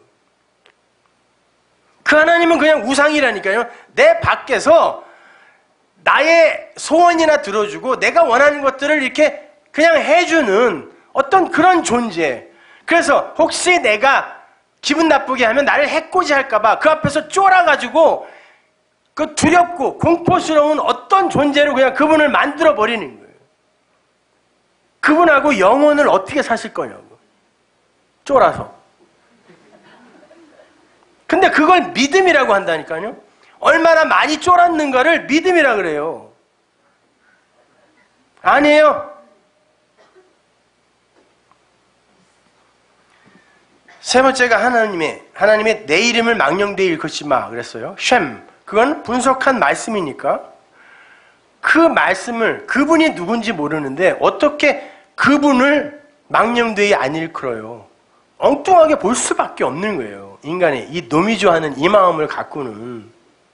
그 하나님은 그냥 우상이라니까요. 내 밖에서 나의 소원이나 들어주고 내가 원하는 것들을 이렇게 그냥 해주는 어떤 그런 존재. 그래서 혹시 내가 기분 나쁘게 하면 나를 해코지 할까봐 그 앞에서 쫄아가지고 그 두렵고 공포스러운 어떤 존재로 그냥 그분을 만들어버리는 거예요. 그분하고 영혼을 어떻게 사실 거냐고. 쫄아서. 근데 그걸 믿음이라고 한다니까요. 얼마나 많이 쫄았는가를 믿음이라 그래요. 아니에요. 세 번째가 하나님의 내 이름을 망령되이 일컫지 마 그랬어요. 쉔. 그건 분석한 말씀이니까 그 말씀을, 그분이 누군지 모르는데 어떻게 그분을 망령되이 안 일컬어요. 엉뚱하게 볼 수밖에 없는 거예요. 인간의 이 노미조하는 이 마음을 갖고는.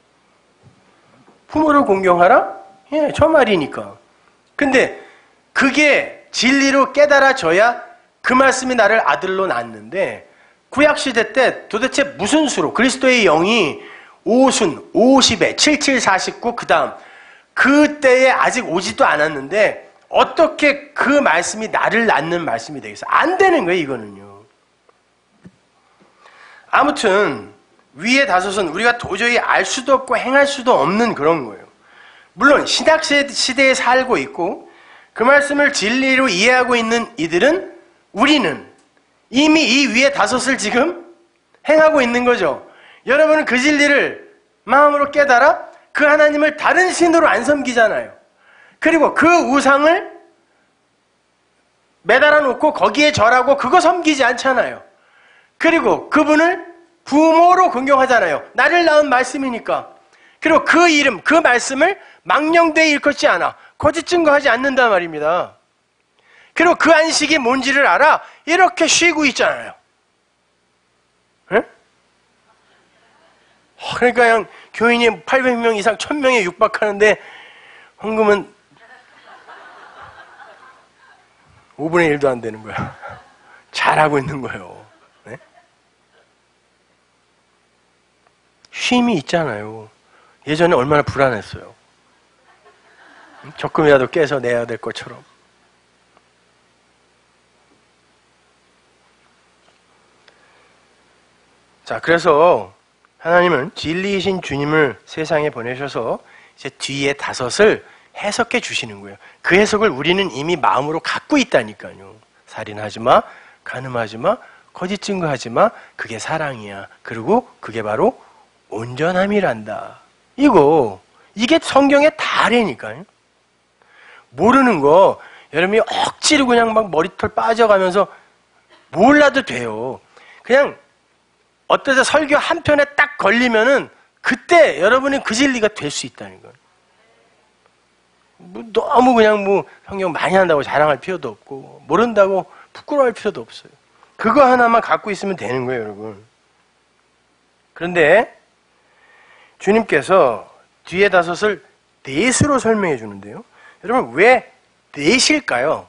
부모를 공경하라? 예, 저 말이니까. 근데 그게 진리로 깨달아져야 그 말씀이 나를 아들로 낳았는데 구약시대 때 도대체 무슨 수로 그리스도의 영이 5순, 50에 77, 49, 그 다음 그때에 아직 오지도 않았는데 어떻게 그 말씀이 나를 낳는 말씀이 되겠어요? 안 되는 거예요, 이거는요. 아무튼 위에 5은 우리가 도저히 알 수도 없고 행할 수도 없는 그런 거예요. 물론 신약시대에 살고 있고 그 말씀을 진리로 이해하고 있는 이들은, 우리는 이미 이 위에 5을 지금 행하고 있는 거죠. 여러분은 그 진리를 마음으로 깨달아 그 하나님을 다른 신으로 안 섬기잖아요. 그리고 그 우상을 매달아 놓고 거기에 절하고 그거 섬기지 않잖아요. 그리고 그분을 부모로 공경하잖아요. 나를 낳은 말씀이니까. 그리고 그 이름, 그 말씀을 망령되이 일컫지 않아. 거짓 증거하지 않는단 말입니다. 그리고 그 안식이 뭔지를 알아. 이렇게 쉬고 있잖아요. 네? 그러니까 그냥 교인이 800명 이상 1000명에 육박하는데 헌금은 5분의 1도 안 되는 거야. 잘하고 있는 거예요. 네? 쉼이 있잖아요. 예전에 얼마나 불안했어요. 적금이라도 깨서 내야 될 것처럼. 자, 그래서 하나님은 진리이신 주님을 세상에 보내셔서 이제 뒤에 5을 해석해 주시는 거예요. 그 해석을 우리는 이미 마음으로 갖고 있다니까요. 살인하지 마, 간음하지 마, 거짓 증거하지 마, 그게 사랑이야. 그리고 그게 바로 온전함이란다. 이게 성경의 다래니까요. 모르는 거 여러분이 억지로 그냥 막 머리털 빠져가면서 몰라도 돼요. 그냥 어떠자 설교 한 편에 딱 걸리면은 그때 여러분이 그 진리가 될 수 있다는 거예요. 너무 그냥 성경 많이 한다고 자랑할 필요도 없고 모른다고 부끄러워할 필요도 없어요. 그거 하나만 갖고 있으면 되는 거예요, 여러분. 그런데 주님께서 뒤에 5을 넷으로 설명해 주는데요. 여러분, 왜 넷일까요?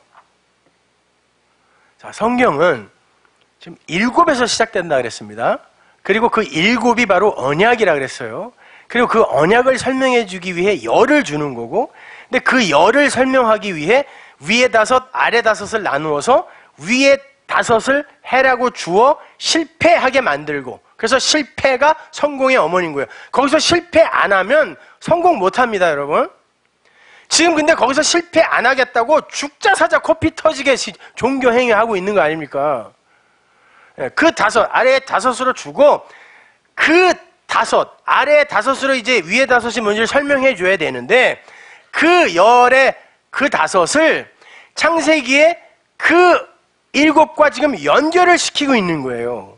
자, 성경은 지금 7에서 시작된다 그랬습니다. 그리고 그 7이 바로 언약이라 그랬어요. 그리고 그 언약을 설명해 주기 위해 열을 주는 거고, 근데 그 열을 설명하기 위해 위에 5, 아래 5을 나누어서 위에 5을 해라고 주어 실패하게 만들고, 그래서 실패가 성공의 어머니인 거예요. 거기서 실패 안 하면 성공 못 합니다, 여러분. 지금 근데 거기서 실패 안 하겠다고 죽자 사자 코피 터지게 종교 행위하고 있는 거 아닙니까? 그 5, 아래에 5으로 주고, 그 5, 아래에 5으로 이제 위에 5이 뭔지를 설명해 줘야 되는데, 그 열의 그 5을 창세기에 그 7과 지금 연결을 시키고 있는 거예요.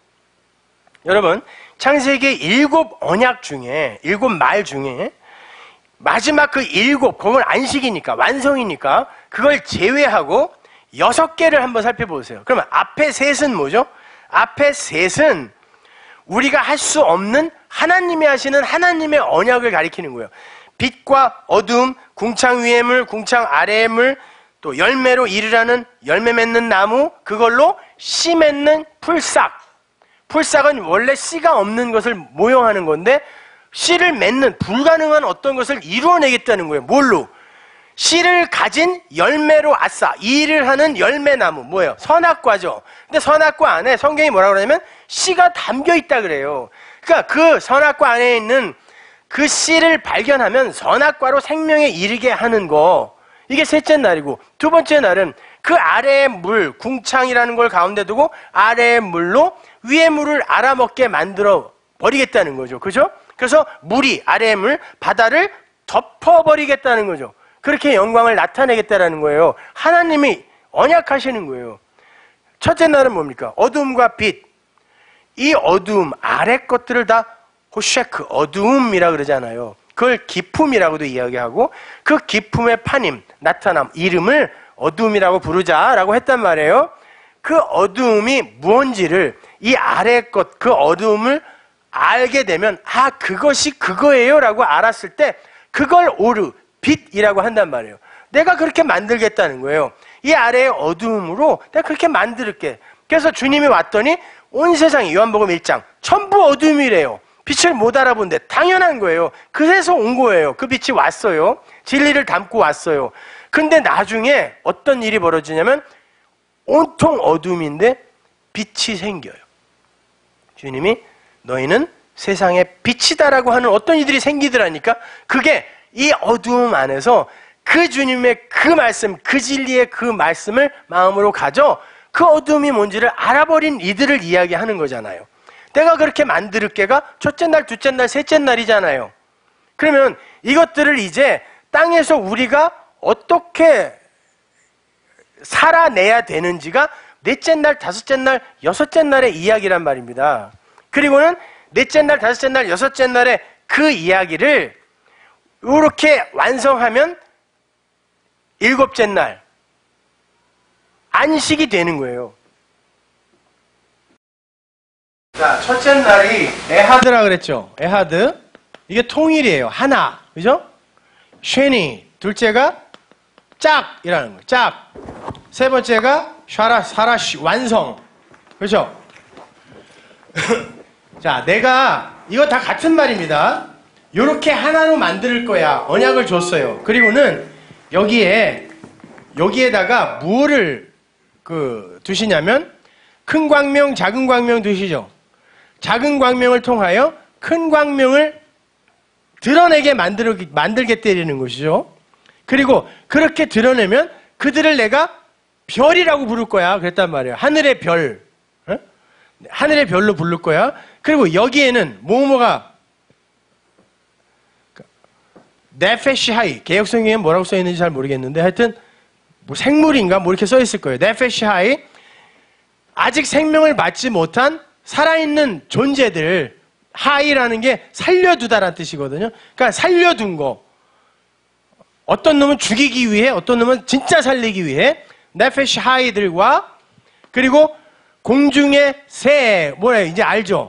여러분, 창세기의 7 언약 중에, 7 말 중에, 마지막 그 7, 그건 안식이니까, 완성이니까, 그걸 제외하고 6개를 한번 살펴보세요. 그러면 앞에 셋은 뭐죠? 앞에 셋은 우리가 할 수 없는 하나님이 하시는 하나님의 언약을 가리키는 거예요. 빛과 어둠, 궁창 위의 물, 궁창 아래의 물, 또 열매로 이르라는 열매 맺는 나무, 그걸로 씨 맺는 풀싹. 풀싹은 원래 씨가 없는 것을 모형하는 건데, 씨를 맺는 불가능한 어떤 것을 이루어내겠다는 거예요. 뭘로? 씨를 가진 열매로 아싸, 일을 하는 열매나무. 뭐예요? 선악과죠. 근데 선악과 안에 성경이 뭐라고 그러냐면 씨가 담겨 있다 그래요. 그러니까 그 선악과 안에 있는 그 씨를 발견하면 선악과로 생명에 이르게 하는 거. 이게 셋째 날이고, 두 번째 날은 그 아래의 물, 궁창이라는 걸 가운데 두고 아래의 물로 위의 물을 알아먹게 만들어 버리겠다는 거죠. 그죠? 그래서 물이, 아래의 물, 바다를 덮어버리겠다는 거죠. 그렇게 영광을 나타내겠다는 거예요. 하나님이 언약하시는 거예요. 첫째 날은 뭡니까? 어둠과 빛. 이 어둠, 아래 것들을 다 호쉐크, 어두움이라 그러잖아요. 그걸 기품이라고도 이야기하고, 그 기품의 파님, 나타남, 이름을 어둠이라고 부르자라고 했단 말이에요. 그 어두움이 무언지를, 이 아래 것, 그 어두움을 알게 되면, 아, 그것이 그거예요 라고 알았을 때, 그걸 오르, 빛이라고 한단 말이에요. 내가 그렇게 만들겠다는 거예요. 이 아래의 어두움으로 내가 그렇게 만들게. 그래서 주님이 왔더니 온 세상이, 요한복음 1장, 전부 어둠이래요. 빛을 못 알아본데 당연한 거예요. 그래서 온 거예요. 그 빛이 왔어요. 진리를 담고 왔어요. 근데 나중에 어떤 일이 벌어지냐면 온통 어둠인데 빛이 생겨요. 주님이 너희는 세상의 빛이다라고 하는 어떤 이들이 생기더라니까. 그게 이 어두움 안에서 그 주님의 그 말씀, 그 진리의 그 말씀을 마음으로 가져 그 어둠이 뭔지를 알아버린 이들을 이야기하는 거잖아요. 내가 그렇게 만들 게가 첫째 날, 둘째 날, 셋째 날이잖아요. 그러면 이것들을 이제 땅에서 우리가 어떻게 살아내야 되는지가 넷째 날, 다섯째 날, 여섯째 날의 이야기란 말입니다. 그리고는 넷째 날, 다섯째 날, 여섯째 날의 그 이야기를 이렇게 완성하면 일곱째 날 안식이 되는 거예요. 자, 첫째 날이 에하드라 그랬죠. 에하드. 이게 통일이에요. 하나. 그죠? 쉐니. 둘째가 짝이라는 거예요. 짝. 세 번째가 사라시. 완성. 그죠? 자, 내가 이거 다 같은 말입니다. 요렇게 하나로 만들 거야. 언약을 줬어요. 그리고는 여기에다가 무엇을 두시냐면 큰 광명, 작은 광명 두시죠. 작은 광명을 통하여 큰 광명을 드러내게 만들겠다는 것이죠. 그리고 그렇게 드러내면 그들을 내가 별이라고 부를 거야. 그랬단 말이에요. 하늘의 별. 어? 하늘의 별로 부를 거야. 그리고 여기에는 뭐뭐가 네페시 하이. 개역성경에 뭐라고 써 있는지 잘 모르겠는데 하여튼 뭐 생물인가 뭐 이렇게 써 있을 거예요. 네페시 하이. 아직 생명을 받지 못한 살아있는 존재들. 하이라는 게 살려두다라는 뜻이거든요. 그러니까 살려둔 거. 어떤 놈은 죽이기 위해, 어떤 놈은 진짜 살리기 위해 네페시 하이들과 그리고 공중의 새, 뭐래 이제 알죠?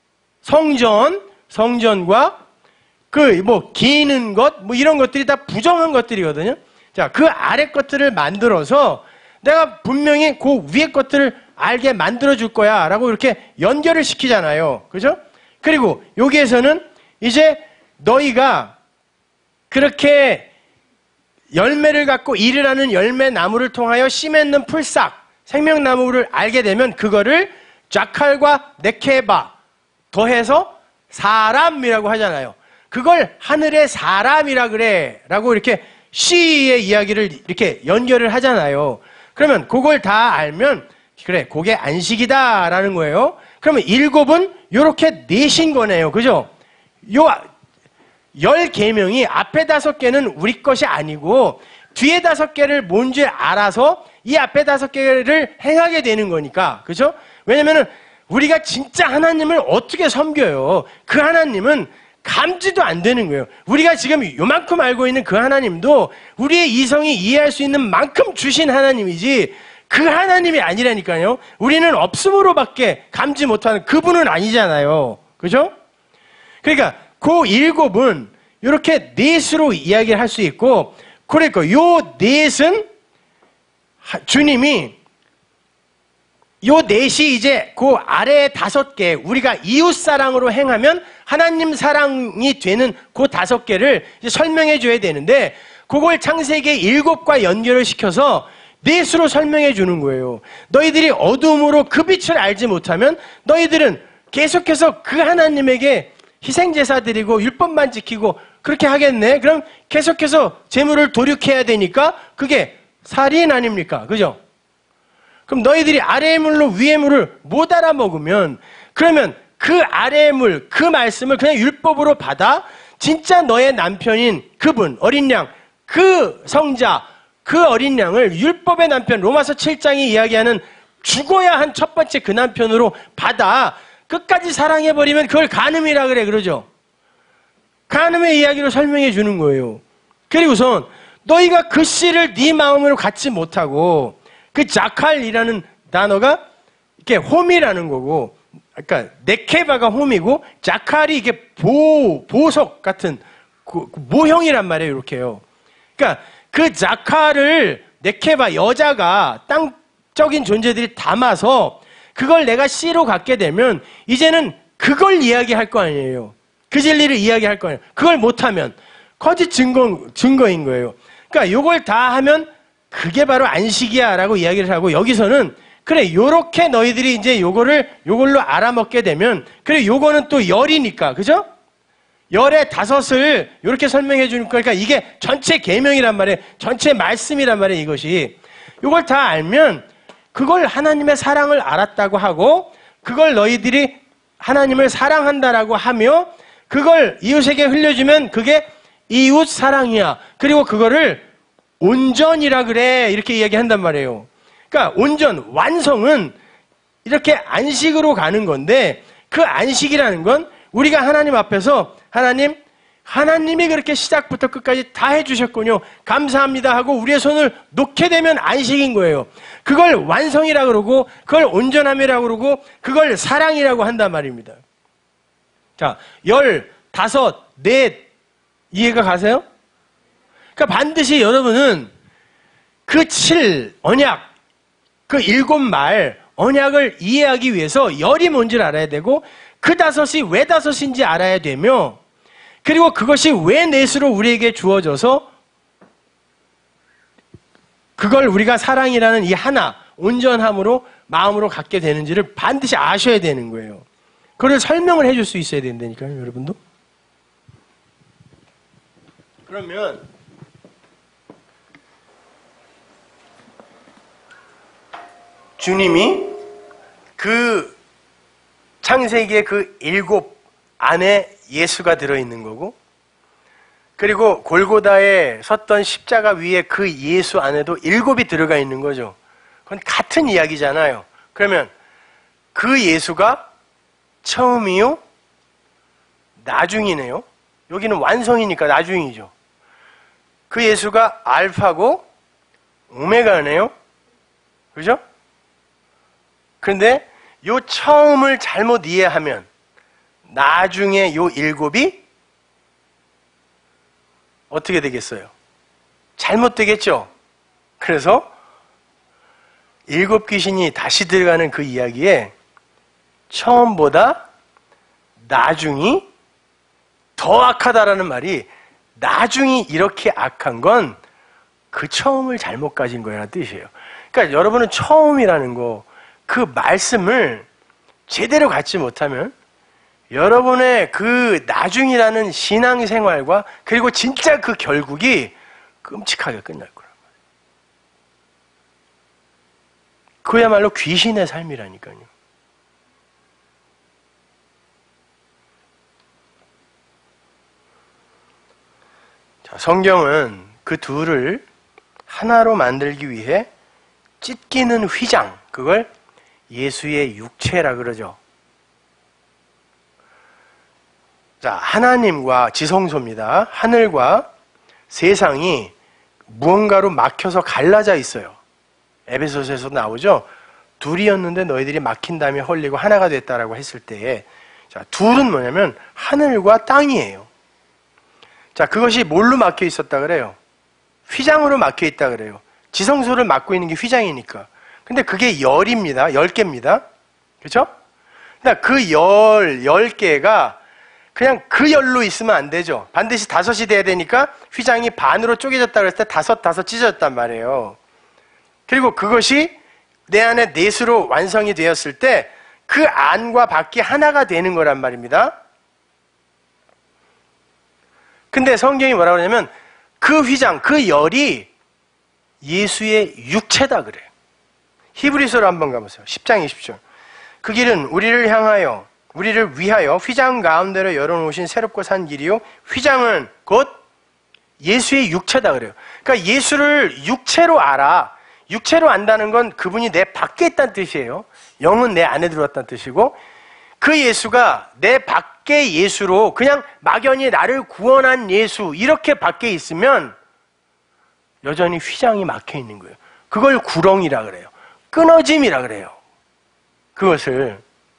성전과 그 뭐 기는 것, 뭐 이런 것들이 다 부정한 것들이거든요. 자, 그 아래 것들을 만들어서 내가 분명히 그 위에 것들을 알게 만들어 줄 거야 라고 이렇게 연결을 시키잖아요. 그죠? 그리고 여기에서는 이제 너희가 그렇게 열매를 갖고 일을 하는 열매나무를 통하여 씨 맺는 풀싹, 생명나무를 알게 되면 그거를 자칼과 네케바 더해서 사람이라고 하잖아요. 그걸 하늘의 사람이라 그래 라고 이렇게 씨의 이야기를 이렇게 연결을 하잖아요. 그러면 그걸 다 알면 그래 그게 안식이다 라는 거예요. 그러면 일곱은 요렇게 내신 거네요. 그죠? 요 10계명이 앞에 5개는 우리 것이 아니고 뒤에 5개를 뭔지 알아서 이 앞에 5개를 행하게 되는 거니까. 그죠? 왜냐면은 우리가 진짜 하나님을 어떻게 섬겨요? 그 하나님은 감지도 안 되는 거예요. 우리가 지금 요만큼 알고 있는 그 하나님도 우리의 이성이 이해할 수 있는 만큼 주신 하나님이지 그 하나님이 아니라니까요. 우리는 없음으로밖에 감지 못하는 그분은 아니잖아요. 그죠? 그러니까 그 7은 이렇게 넷으로 이야기를 할 수 있고 그러니까 요 넷은 주님이 요 넷이 이제 그 아래 5개 우리가 이웃사랑으로 행하면 하나님 사랑이 되는 그 5개를 이제 설명해 줘야 되는데 그걸 창세기 7과 연결을 시켜서 넷으로 설명해 주는 거예요. 너희들이 어둠으로 그 빛을 알지 못하면 너희들은 계속해서 그 하나님에게 희생제사 드리고 율법만 지키고 그렇게 하겠네? 그럼 계속해서 재물을 도륙해야 되니까 그게 살인 아닙니까? 그죠? 그럼 너희들이 아래의 물로 위의 물을 못 알아먹으면 그러면 그 아래의 물, 그 말씀을 그냥 율법으로 받아 진짜 너의 남편인 그분, 어린 양, 그 성자, 그 어린 양을 율법의 남편, 로마서 7장이 이야기하는 죽어야 한 첫 번째 그 남편으로 받아 끝까지 사랑해버리면 그걸 간음이라 그래, 그러죠? 간음의 이야기로 설명해 주는 거예요. 그리고선 너희가 그 씨를 네 마음으로 갖지 못하고 그 자칼이라는 단어가 이렇게 홈이라는 거고, 그러니까 네케바가 홈이고 자칼이 이게 보석 같은 그 모형이란 말이에요, 이렇게요. 그러니까 그 자칼을 네케바 여자가 땅적인 존재들이 담아서 그걸 내가 씨로 갖게 되면 이제는 그걸 이야기할 거 아니에요. 그 진리를 이야기할 거 아니에요. 그걸 못하면 거짓 증거인 거예요. 그러니까 요걸 다 하면 그게 바로 안식이야 라고 이야기를 하고 여기서는 그래 요렇게 너희들이 이제 요걸로 알아먹게 되면 그래 요거는 또 열이니까 그죠? 열의 5을 요렇게 설명해 주는 거니까 이게 전체 계명이란 말이에요. 전체 말씀이란 말이에요. 이것이 요걸 다 알면 그걸 하나님의 사랑을 알았다고 하고 그걸 너희들이 하나님을 사랑한다라고 하며 그걸 이웃에게 흘려주면 그게 이웃 사랑이야. 그리고 그거를 온전이라 그래 이렇게 이야기한단 말이에요. 그러니까 온전, 완성은 이렇게 안식으로 가는 건데 그 안식이라는 건 우리가 하나님 앞에서 하나님이 그렇게 시작부터 끝까지 다 해주셨군요. 감사합니다 하고 우리의 손을 놓게 되면 안식인 거예요. 그걸 완성이라고 그러고 그걸 온전함이라고 그러고 그걸 사랑이라고 한단 말입니다. 자, 15, 4 이해가 가세요? 그러니까 반드시 여러분은 그 7 언약, 그 7 말 언약을 이해하기 위해서 열이 뭔지를 알아야 되고 그 5이 왜 5인지 알아야 되며 그리고 그것이 왜 넷으로 우리에게 주어져서 그걸 우리가 사랑이라는 이 하나, 온전함으로 마음으로 갖게 되는지를 반드시 아셔야 되는 거예요. 그걸 설명을 해줄 수 있어야 된다니까요, 여러분도. 그러면 주님이 그 창세기의 그 7 안에 예수가 들어있는 거고, 그리고 골고다에 섰던 십자가 위에 그 예수 안에도 7이 들어가 있는 거죠. 그건 같은 이야기잖아요. 그러면 그 예수가 처음이요? 나중이네요. 여기는 완성이니까 나중이죠. 그 예수가 알파고 오메가네요. 그죠? 그런데 요 처음을 잘못 이해하면 나중에 요 7이 어떻게 되겠어요? 잘못되겠죠? 그래서 7 귀신이 다시 들어가는 그 이야기에 처음보다 나중이 더 악하다라는 말이, 나중이 이렇게 악한 건 그 처음을 잘못 가진 거라는 뜻이에요. 그러니까 여러분은 처음이라는 거, 그 말씀을 제대로 갖지 못하면 여러분의 그 나중이라는 신앙생활과 그리고 진짜 그 결국이 끔찍하게 끝날 거란 말이에요. 그야말로 귀신의 삶이라니까요. 자, 성경은 그 둘을 하나로 만들기 위해 찢기는 휘장, 그걸 예수의 육체라 그러죠. 자, 하나님과 지성소입니다. 하늘과 세상이 무언가로 막혀서 갈라져 있어요. 에베소서에서 나오죠. 둘이었는데 너희들이 막힌 다음에 헐리고 하나가 됐다라고 했을 때에, 자, 둘은 뭐냐면 하늘과 땅이에요. 자, 그것이 뭘로 막혀 있었다 그래요? 휘장으로 막혀 있다 그래요. 지성소를 막고 있는 게 휘장이니까. 근데 그게 열입니다. 10개입니다. 그렇죠? 그러니까 그 10개가 그냥 그 열로 있으면 안 되죠. 반드시 5이 돼야 되니까 휘장이 반으로 쪼개졌다 그랬을 때 5 찢어졌단 말이에요. 그리고 그것이 내 안에 넷으로 완성이 되었을 때 그 안과 밖이 하나가 되는 거란 말입니다. 근데 성경이 뭐라고 그러냐면 그 휘장, 그 열이 예수의 육체다 그래요. 히브리서로 한번 가보세요. 10장 20절. 그 길은 우리를 향하여, 우리를 위하여 휘장 가운데로 열어놓으신 새롭고 산 길이요. 휘장은 곧 예수의 육체다 그래요. 그러니까 예수를 육체로 알아. 육체로 안다는 건 그분이 내 밖에 있다는 뜻이에요. 영은 내 안에 들어왔다는 뜻이고, 그 예수가 내 밖에 예수로 그냥 막연히 나를 구원한 예수 이렇게 밖에 있으면 여전히 휘장이 막혀 있는 거예요. 그걸 구렁이라 그래요. 끊어짐이라 그래요. 그것을.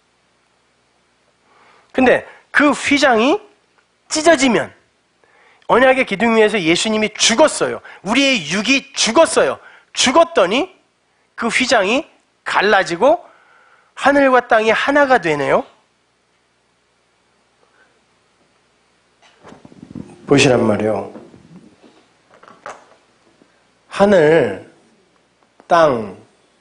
근데 그 휘장이 찢어지면, 언약의 기둥 위에서 예수님이 죽었어요. 우리의 육이 죽었어요. 죽었더니 그 휘장이 갈라지고 하늘과 땅이 하나가 되네요. 보시란 말이에요. 하늘, 땅,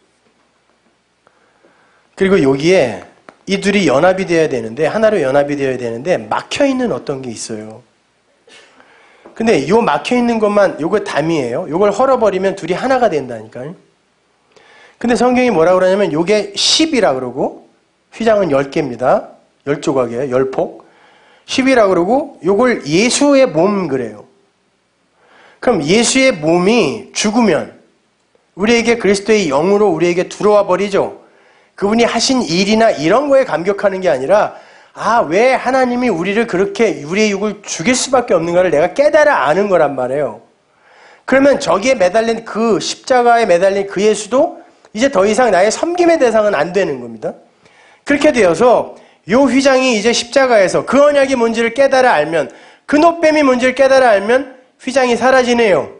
그리고 여기에 이 둘이 연합이 되어야 되는데, 하나로 연합이 되어야 되는데 막혀있는 어떤 게 있어요. 근데 요 막혀있는 것만, 요거 담이에요. 요걸 헐어버리면 둘이 하나가 된다니까요. 근데 성경이 뭐라 그러냐면 요게 10이라 그러고, 휘장은 10개입니다. 10조각이에요. 10폭. 10이라 그러고, 요걸 예수의 몸 그래요. 그럼 예수의 몸이 죽으면 우리에게 그리스도의 영으로 우리에게 들어와 버리죠. 그분이 하신 일이나 이런 거에 감격하는 게 아니라, 아, 왜 하나님이 우리를 그렇게 우리의 육을 죽일 수밖에 없는가를 내가 깨달아 아는 거란 말이에요. 그러면 저기에 매달린 그 십자가에 매달린 그 예수도 이제 더 이상 나의 섬김의 대상은 안 되는 겁니다. 그렇게 되어서 요 휘장이 이제 십자가에서 그 언약이 뭔지를 깨달아 알면, 그 노뱀이 뭔지를 깨달아 알면 휘장이 사라지네요.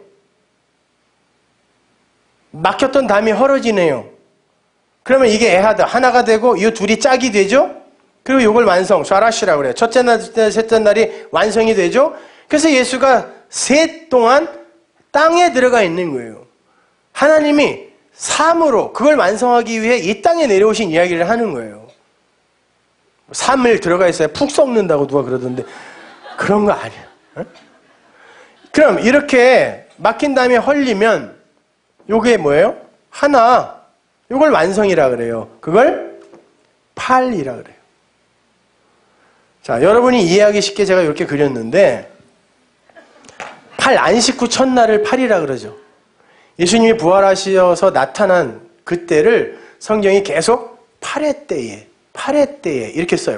막혔던 담이 헐어지네요. 그러면 이게 에하드, 하나가 되고 이 둘이 짝이 되죠? 그리고 이걸 완성, 샤라시라고 그래요. 첫째 날, 셋째 날이 완성이 되죠? 그래서 예수가 셋 동안 땅에 들어가 있는 거예요. 하나님이 삶으로 그걸 완성하기 위해 이 땅에 내려오신 이야기를 하는 거예요. 3일 들어가 있어야 푹 썩는다고 누가 그러던데 그런 거 아니야. 어? 그럼 이렇게 막힌 다음에 헐리면 요게 뭐예요? 하나. 요걸 완성이라 그래요. 그걸 팔이라 그래요. 자, 여러분이 이해하기 쉽게 제가 이렇게 그렸는데 팔 안식 후 첫날을 팔이라 그러죠. 예수님이 부활하셔서 나타난 그때를 성경이 계속 8회 때에 이렇게 써요.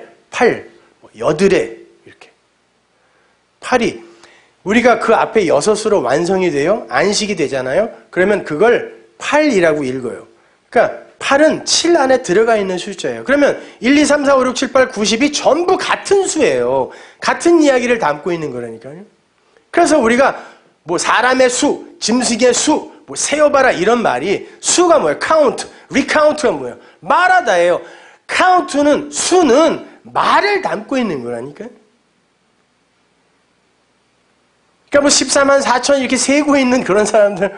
여드레 이렇게. 팔이 우리가 그 앞에 6으로 완성이 돼요. 안식이 되잖아요. 그러면 그걸 8이라고 읽어요. 그러니까 8은 7 안에 들어가 있는 숫자예요. 그러면 1, 2, 3, 4, 5, 6, 7, 8, 90이 전부 같은 수예요. 같은 이야기를 담고 있는 거라니까요. 그래서 우리가 뭐 사람의 수, 짐승의 수, 뭐 세어봐라 이런 말이 수가 뭐예요? count, recount가 뭐예요? 말하다예요. count는 수는 말을 담고 있는 거라니까요. 그러니까 뭐 14만 4천 이렇게 세고 있는 그런 사람들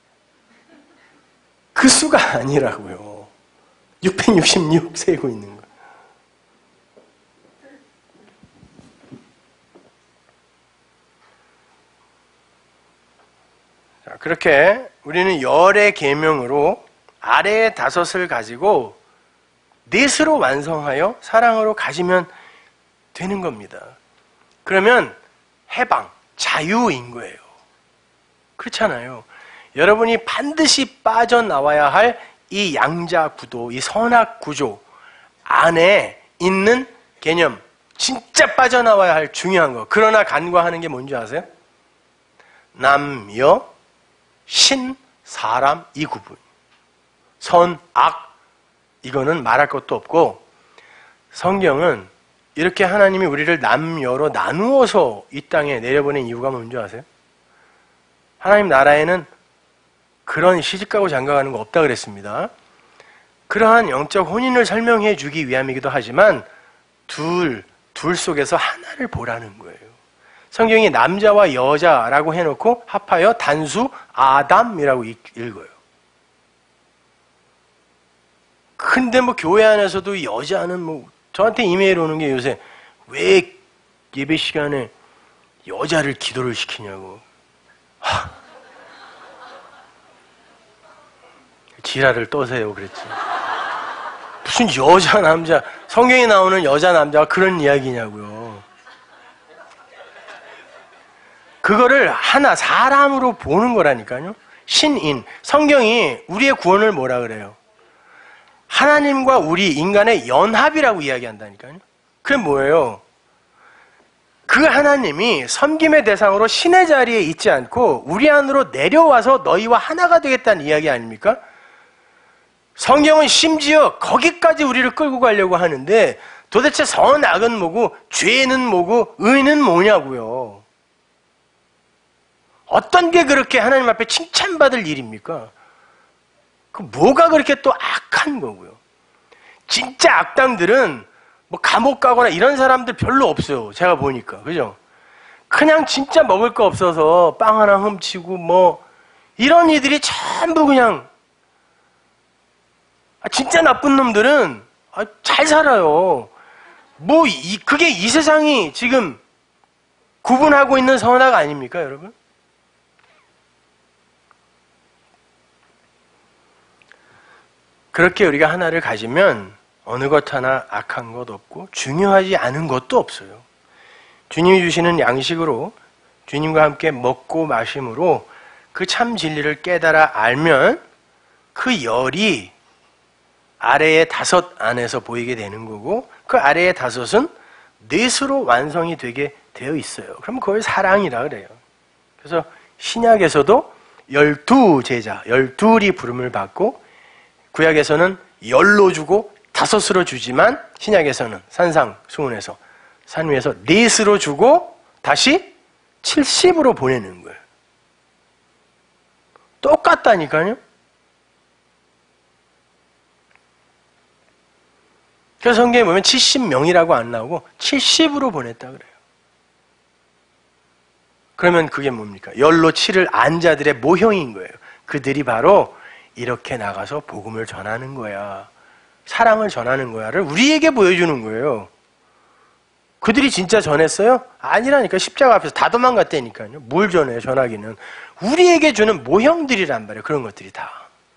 그 수가 아니라고요. 666 세고 있는 거. 자, 그렇게 우리는 열의 계명으로 아래의 5을 가지고 4으로 완성하여 사랑으로 가지면 되는 겁니다. 그러면 해방, 자유인 거예요. 그렇잖아요. 여러분이 반드시 빠져나와야 할 이 양자 구도, 이 선악 구조 안에 있는 개념, 진짜 빠져나와야 할 중요한 거. 그러나 간과하는 게 뭔지 아세요? 남, 여, 신, 사람 이 구분. 선, 악 이거는 말할 것도 없고 성경은 이렇게 하나님이 우리를 남여로 나누어서 이 땅에 내려보낸 이유가 뭔지 아세요? 하나님 나라에는 그런 시집가고 장가가는 거 없다 그랬습니다. 그러한 영적 혼인을 설명해 주기 위함이기도 하지만 둘 속에서 하나를 보라는 거예요. 성경이 남자와 여자라고 해놓고 합하여 단수 아담이라고 읽어요. 근데 뭐 교회 안에서도 여자는 뭐 저한테 이메일 오는 게 요새 왜 예배 시간에 여자를 기도를 시키냐고. 지랄을 떠세요 그랬지. 무슨 여자 남자, 성경에 나오는 여자 남자가 그런 이야기냐고요. 그거를 하나 사람으로 보는 거라니까요. 신인. 성경이 우리의 구원을 뭐라 그래요? 하나님과 우리 인간의 연합이라고 이야기한다니까요. 그게 뭐예요? 그 하나님이 섬김의 대상으로 신의 자리에 있지 않고 우리 안으로 내려와서 너희와 하나가 되겠다는 이야기 아닙니까? 성경은 심지어 거기까지 우리를 끌고 가려고 하는데 도대체 선악은 뭐고 죄는 뭐고 의는 뭐냐고요. 어떤 게 그렇게 하나님 앞에 칭찬받을 일입니까? 그 뭐가 그렇게 또 악한 거고요. 진짜 악당들은 뭐 감옥 가거나 이런 사람들 별로 없어요. 제가 보니까. 그죠? 그냥 진짜 먹을 거 없어서 빵 하나 훔치고 뭐 이런 이들이 전부 그냥 진짜 나쁜 놈들은 잘 살아요. 뭐 그게 이 세상이 지금 구분하고 있는 선악 아닙니까, 여러분? 그렇게 우리가 하나를 가지면 어느 것 하나 악한 것 없고 중요하지 않은 것도 없어요. 주님이 주시는 양식으로 주님과 함께 먹고 마심으로 그 참 진리를 깨달아 알면 그 열이 아래의 5 안에서 보이게 되는 거고 그 아래의 5은 4으로 완성이 되게 되어 있어요. 그럼 그걸 사랑이라 그래요. 그래서 신약에서도 12제자, 12이 부름을 받고 구약에서는 10로 주고 5으로 주지만 신약에서는 산상수훈에서 산 위에서 4으로 주고 다시 70으로 보내는 거예요. 똑같다니까요. 그래서 성경에 보면 70명이라고 안 나오고 70으로 보냈다 그래요. 그러면 그게 뭡니까? 10로 7을 안 자들의 모형인 거예요. 그들이 바로 이렇게 나가서 복음을 전하는 거야. 사랑을 전하는 거야를 우리에게 보여주는 거예요. 그들이 진짜 전했어요? 아니라니까. 십자가 앞에서 다 도망갔다니까요. 뭘 전해요, 전하기는. 우리에게 주는 모형들이란 말이에요. 그런 것들이 다.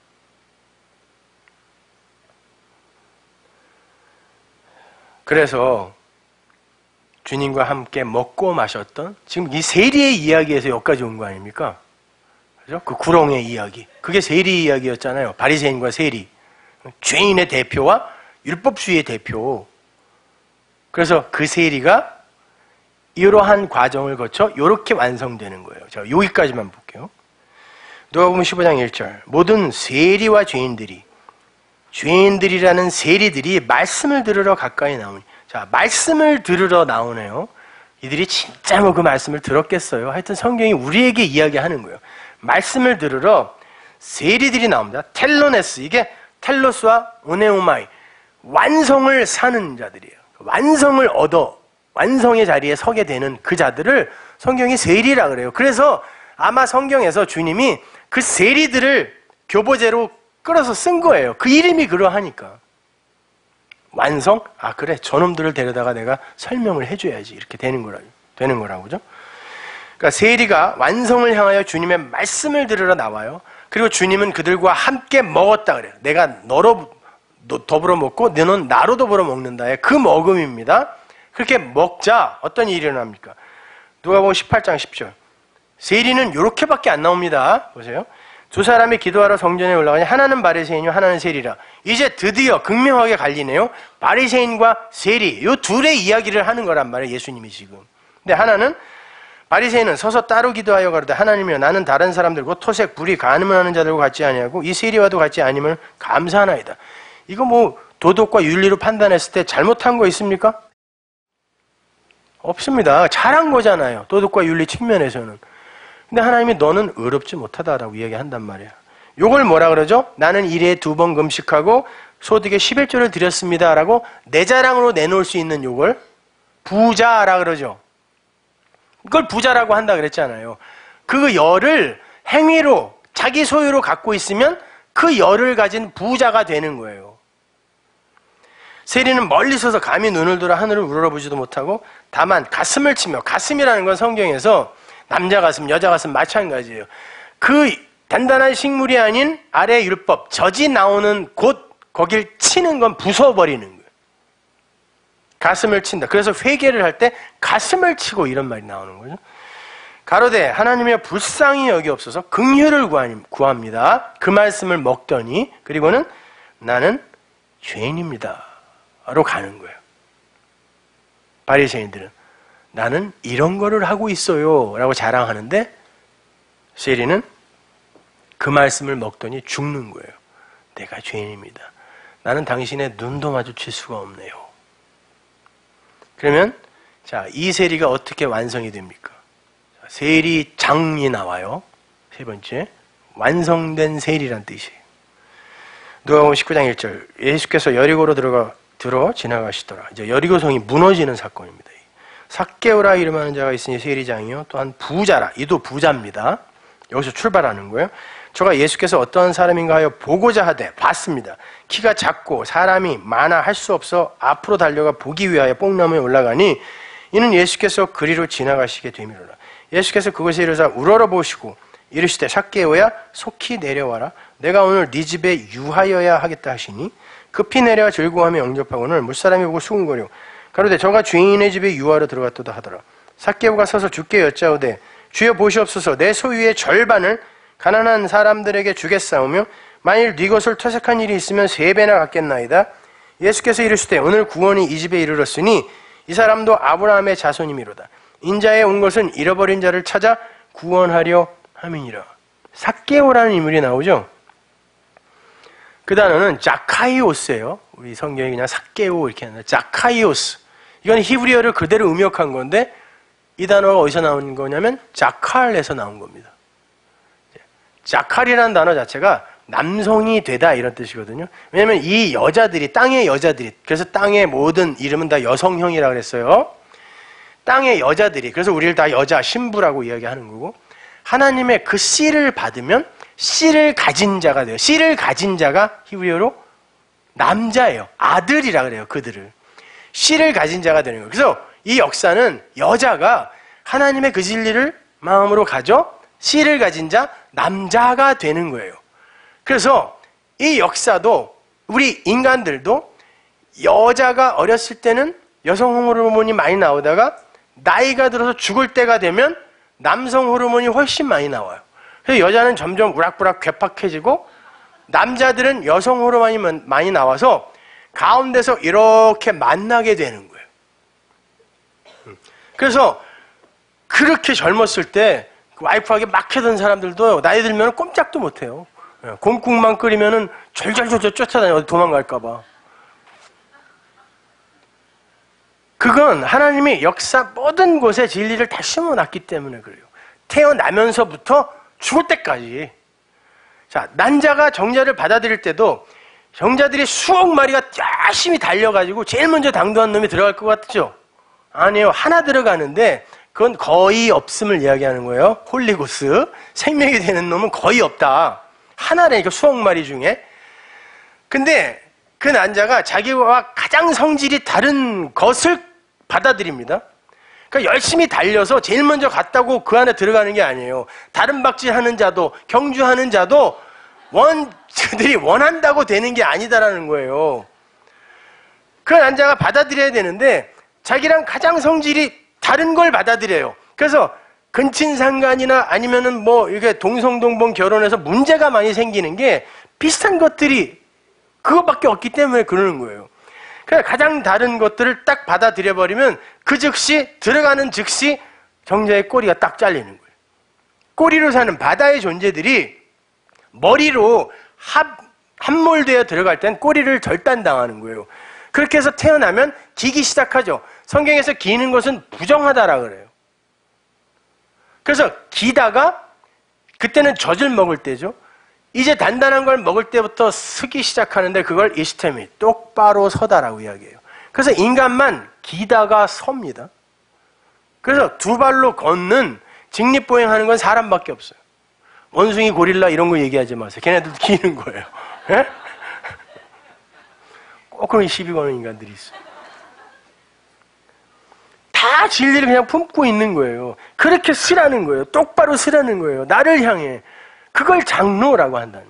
그래서 주님과 함께 먹고 마셨던 지금 이 세리의 이야기에서 여기까지 온 거 아닙니까? 그죠? 그 구렁의 이야기. 그게 세리 이야기였잖아요. 바리새인과 세리. 죄인의 대표와 율법주의의 대표. 그래서 그 세리가 이러한 과정을 거쳐 이렇게 완성되는 거예요. 자, 여기까지만 볼게요. 누가복음 15장 1절. 모든 세리와 죄인들이라는 세리들이 말씀을 들으러 가까이 나오니. 자, 말씀을 들으러 나오네요. 이들이 진짜 뭐 그 말씀을 들었겠어요? 하여튼 성경이 우리에게 이야기하는 거예요. 말씀을 들으러 세리들이 나옵니다. 텔로네스, 이게 텔로스와 오네오마이, 완성을 사는 자들이에요. 완성을 얻어 완성의 자리에 서게 되는 그 자들을 성경이 세리라 그래요. 그래서 아마 성경에서 주님이 그 세리들을 교보제로 끌어서 쓴 거예요. 그 이름이 그러하니까. 완성? 아, 그래. 저놈들을 데려다가 내가 설명을 해줘야지. 이렇게 되는 거라고, 그죠? 그러니까 세리가 완성을 향하여 주님의 말씀을 들으러 나와요. 그리고 주님은 그들과 함께 먹었다 그래요. 내가 너로 더불어 먹고 너는 나로 더불어 먹는다의 그 먹음입니다. 그렇게 먹자 어떤 일이 일어납니까? 누가복음 18장 10절. 세리는 이렇게밖에 안 나옵니다. 보세요. 두 사람이 기도하러 성전에 올라가니 하나는 바리새인이요 하나는 세리라. 이제 드디어 극명하게 갈리네요. 바리새인과 세리, 이 둘의 이야기를 하는 거란 말이에요. 예수님이 지금. 근데 하나는 바리새인은 서서 따로 기도하여 가로되 하나님이여 나는 다른 사람들과 토색, 불의, 간음을 하는 자들과 같지 아니하고 이 세리와도 같지 아님을 감사하나이다. 이거 뭐 도덕과 윤리로 판단했을 때 잘못한 거 있습니까? 없습니다. 잘한 거잖아요. 도덕과 윤리 측면에서는. 근데 하나님이 너는 의롭지 못하다라고 이야기한단 말이야. 요걸 뭐라 그러죠? 나는 일에 2번 금식하고 소득의 11조를 드렸습니다라고 내 자랑으로 내놓을 수 있는 요걸 부자라 그러죠. 그걸 부자라고 한다 그랬잖아요. 그 열을 행위로 자기 소유로 갖고 있으면 그 열을 가진 부자가 되는 거예요. 세리는 멀리 서서 감히 눈을 들어 하늘을 우러러보지도 못하고 다만 가슴을 치며, 가슴이라는 건 성경에서 남자 가슴, 여자 가슴 마찬가지예요. 그 단단한 식물이 아닌 아래 율법, 젖이 나오는 곳, 거길 치는 건 부숴버리는 거예요. 가슴을 친다. 그래서 회개를 할 때 가슴을 치고 이런 말이 나오는 거죠. 가로되 하나님의 불쌍히 여기옵소서 긍휼을 구합니다. 그 말씀을 먹더니 그리고는 나는 죄인입니다. 로 가는 거예요. 바리새인들은 나는 이런 거를 하고 있어요 라고 자랑하는데 세리는 그 말씀을 먹더니 죽는 거예요. 내가 죄인입니다. 나는 당신의 눈도 마주칠 수가 없네요. 그러면 자, 이 세리가 어떻게 완성이 됩니까? 세리장이 나와요. 세 번째, 완성된 세리란 뜻이에요. 누가복음 19장 1절. 예수께서 여리고로 들어 지나가시더라. 이제 여리고성이 무너지는 사건입니다. 삭개오라 이름하는 자가 있으니 세리장이요 또한 부자라. 이도 부자입니다. 여기서 출발하는 거예요. 저가 예수께서 어떤 사람인가 하여 보고자 하되 봤습니다. 키가 작고 사람이 많아 할 수 없어 앞으로 달려가 보기 위하여 뽕나무에 올라가니 이는 예수께서 그리로 지나가시게 되미로라. 예수께서 그것에 이르사 우러러보시고 이르시되 삭개오야 속히 내려와라. 내가 오늘 네 집에 유하여야 하겠다 하시니 급히 내려와 즐거워하며 영접하고는 물사람이 보고 수군거려 가로되 저가 죄인의 집에 유하러 들어갔도다 하더라. 삭개오가 서서 주께 여짜오되 주여 보시옵소서 내 소유의 절반을 가난한 사람들에게 주겠사오며 만일 네 것을 퇴색한 일이 있으면 3배나 갚겠나이다. 예수께서 이르시되 오늘 구원이 이 집에 이르렀으니 이 사람도 아브라함의 자손이미로다. 인자에 온 것은 잃어버린 자를 찾아 구원하려 함이니라. 삭개오라는 인물이 나오죠. 그 단어는 자카이오스예요. 우리 성경이 그냥 삭개오 이렇게 하는데 자카이오스. 이건 히브리어를 그대로 음역한 건데 이 단어가 어디서 나온 거냐면 자칼에서 나온 겁니다. 자칼이라는 단어 자체가 남성이 되다 이런 뜻이거든요. 왜냐하면 이 여자들이 땅의 여자들이 그래서 땅의 모든 이름은 다 여성형이라 그랬어요. 땅의 여자들이 그래서 우리를 다 여자 신부라고 이야기하는 거고 하나님의 그 씨를 받으면 씨를 가진 자가 돼요. 씨를 가진 자가 히브리어로 남자예요. 아들이라 그래요. 그들을. 씨를 가진 자가 되는 거예요. 그래서 이 역사는 여자가 하나님의 그 진리를 마음으로 가져 씨를 가진 자, 남자가 되는 거예요. 그래서 이 역사도 우리 인간들도 여자가 어렸을 때는 여성 호르몬이 많이 나오다가 나이가 들어서 죽을 때가 되면 남성 호르몬이 훨씬 많이 나와요. 그래서 여자는 점점 우락부락 괴팍해지고 남자들은 여성 호르몬이 많이 나와서 가운데서 이렇게 만나게 되는 거예요. 그래서 그렇게 젊었을 때 와이프하게 막 하던 사람들도 나이 들면 꼼짝도 못해요. 곰국만 끓이면 절절절절 쫓아다녀 어디 도망갈까봐. 그건 하나님이 역사 모든 곳에 진리를 다 심어놨기 때문에 그래요. 태어나면서부터 죽을 때까지. 자, 난자가 정자를 받아들일 때도 정자들이 수억 마리가 열심히 달려가지고 제일 먼저 당도한 놈이 들어갈 것 같죠? 아니에요. 하나 들어가는데 그건 거의 없음을 이야기하는 거예요. 홀리고스. 생명이 되는 놈은 거의 없다. 하나라니까 수억 마리 중에. 근데 그 난자가 자기와 가장 성질이 다른 것을 받아들입니다. 그러니까 열심히 달려서 제일 먼저 갔다고 그 안에 들어가는 게 아니에요. 다른 박질하는 자도 경주하는 자도 그들이 원한다고 되는 게 아니다라는 거예요. 그 난자가 받아들여야 되는데 자기랑 가장 성질이 다른 걸 받아들여요. 그래서 근친상간이나 아니면은 뭐 이게 동성동본 결혼해서 문제가 많이 생기는 게 비슷한 것들이 그것밖에 없기 때문에 그러는 거예요. 그러니까 가장 다른 것들을 딱 받아들여 버리면 그 즉시 들어가는 즉시 정자의 꼬리가 딱 잘리는 거예요. 꼬리로 사는 바다의 존재들이 머리로 함몰되어 들어갈 땐 꼬리를 절단당하는 거예요. 그렇게 해서 태어나면 기기 시작하죠. 성경에서 기는 것은 부정하다라 그래요. 그래서 기다가 그때는 젖을 먹을 때죠. 이제 단단한 걸 먹을 때부터 서기 시작하는데 그걸 이스테미, 똑바로 서다라고 이야기해요. 그래서 인간만 기다가 섭니다. 그래서 두 발로 걷는 직립보행하는 건 사람밖에 없어요. 원숭이, 고릴라 이런 거 얘기하지 마세요. 걔네들도 기는 거예요. 예? 꼭 그런 시비 거는 인간들이 있어요. 다 진리를 그냥 품고 있는 거예요. 그렇게 쓰라는 거예요. 똑바로 쓰라는 거예요. 나를 향해. 그걸 장로라고 한다는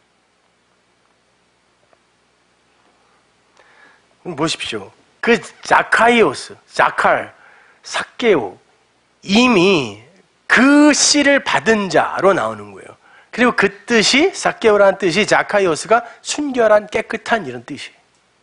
말이에요. 보십시오. 그 자카이오스, 자칼, 삭개오 이미 그 씨를 받은 자로 나오는 거예요. 그리고 그 뜻이 삭개오라는 뜻이 자카이오스가 순결한 깨끗한 이런 뜻이에요.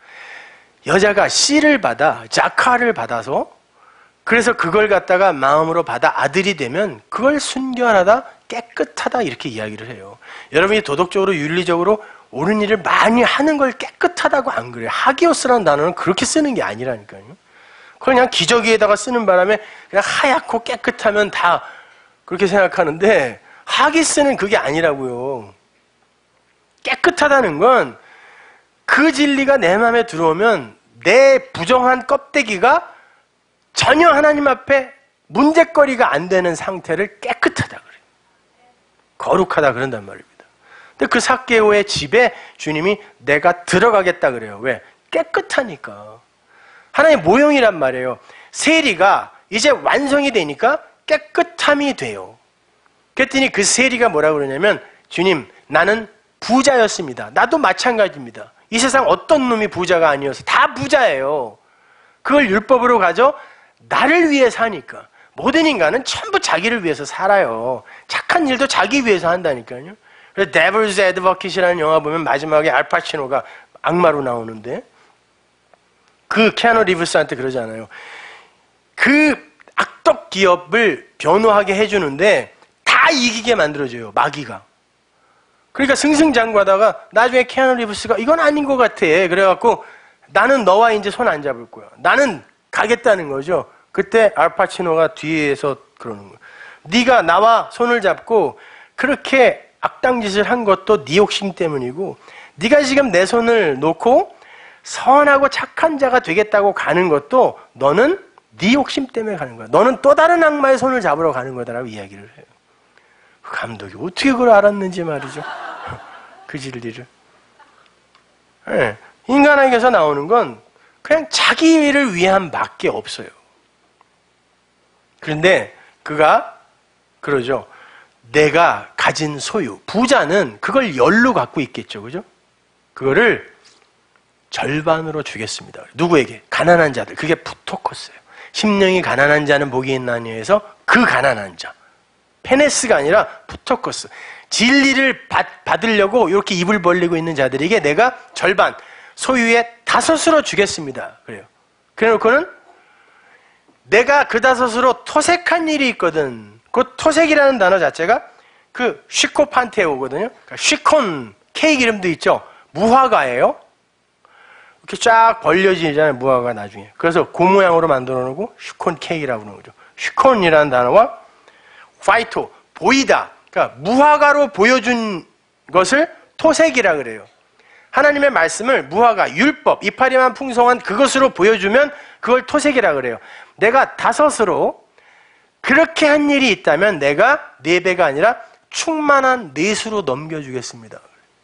여자가 씨를 받아 자카를 받아서 그래서 그걸 갖다가 마음으로 받아 아들이 되면 그걸 순결하다, 깨끗하다 이렇게 이야기를 해요. 여러분이 도덕적으로 윤리적으로 옳은 일을 많이 하는 걸 깨끗하다고 안 그래요. 하기오스라는 단어는 그렇게 쓰는 게 아니라니까요. 그걸 그냥 기저귀에다가 쓰는 바람에 그냥 하얗고 깨끗하면 다 그렇게 생각하는데 하기스는 그게 아니라고요. 깨끗하다는 건 그 진리가 내 마음에 들어오면 내 부정한 껍데기가 전혀 하나님 앞에 문제거리가 안 되는 상태를 깨끗하다 그래요. 거룩하다 그런단 말입니다. 근데 그 삭개오의 집에 주님이 내가 들어가겠다 그래요. 왜? 깨끗하니까. 하나의 모형이란 말이에요. 세리가 이제 완성이 되니까 깨끗함이 돼요. 그랬더니 그 세리가 뭐라고 그러냐면 주님 나는 부자였습니다. 나도 마찬가지입니다. 이 세상 어떤 놈이 부자가 아니어서 다 부자예요. 그걸 율법으로 가져 나를 위해 사니까. 모든 인간은 전부 자기를 위해서 살아요. 착한 일도 자기 위해서 한다니까요. 그래서 Devil's Advocate이라는 영화 보면 마지막에 알파치노가 악마로 나오는데 그 키아누 리브스한테 그러잖아요. 그 악덕 기업을 변호하게 해주는데 다 이기게 만들어줘요. 마귀가. 그러니까 승승장구하다가 나중에 키아누 리브스가 이건 아닌 것 같아. 그래갖고 나는 너와 이제 손 안 잡을 거야. 나는 가겠다는 거죠. 그때 알파치노가 뒤에서 그러는 거예요. 네가 나와 손을 잡고 그렇게 악당짓을 한 것도 네 욕심 때문이고 네가 지금 내 손을 놓고 선하고 착한 자가 되겠다고 가는 것도 너는 네 욕심 때문에 가는 거야. 너는 또 다른 악마의 손을 잡으러 가는 거다라고 이야기를 해요. 그 감독이 어떻게 그걸 알았는지 말이죠. 그 진리를. 네. 인간에게서 나오는 건 그냥 자기를 위한 밖에 없어요. 그런데 그가 그러죠. 내가 가진 소유, 부자는 그걸 열로 갖고 있겠죠. 그죠? 그거를 절반으로 주겠습니다. 누구에게? 가난한 자들. 그게 부토커스예요. 심령이 가난한 자는 복이 있나니 해서 그 가난한 자. 페네스가 아니라 부토커스. 진리를 받으려고 이렇게 입을 벌리고 있는 자들에게 내가 절반, 소유의 5으로 주겠습니다. 그래요. 그래 놓고는 내가 그 5으로 토색한 일이 있거든. 그 토색이라는 단어 자체가 그 쉬코판테오거든요. 그러니까 쉬콘 케이크 이름도 있죠. 무화과예요. 이렇게 쫙 벌려지잖아요. 무화과가 나중에. 그래서 그 모양으로 만들어 놓고 쉬콘 케이크라고 그러는 거죠. 쉬콘이라는 단어와 파이토, 보이다. 그러니까 무화과로 보여준 것을 토색이라 그래요. 하나님의 말씀을 무화과, 율법, 이파리만 풍성한 그것으로 보여주면 그걸 토색이라 그래요. 내가 5으로 그렇게 한 일이 있다면 내가 4배가 아니라 충만한 4수로 넘겨주겠습니다.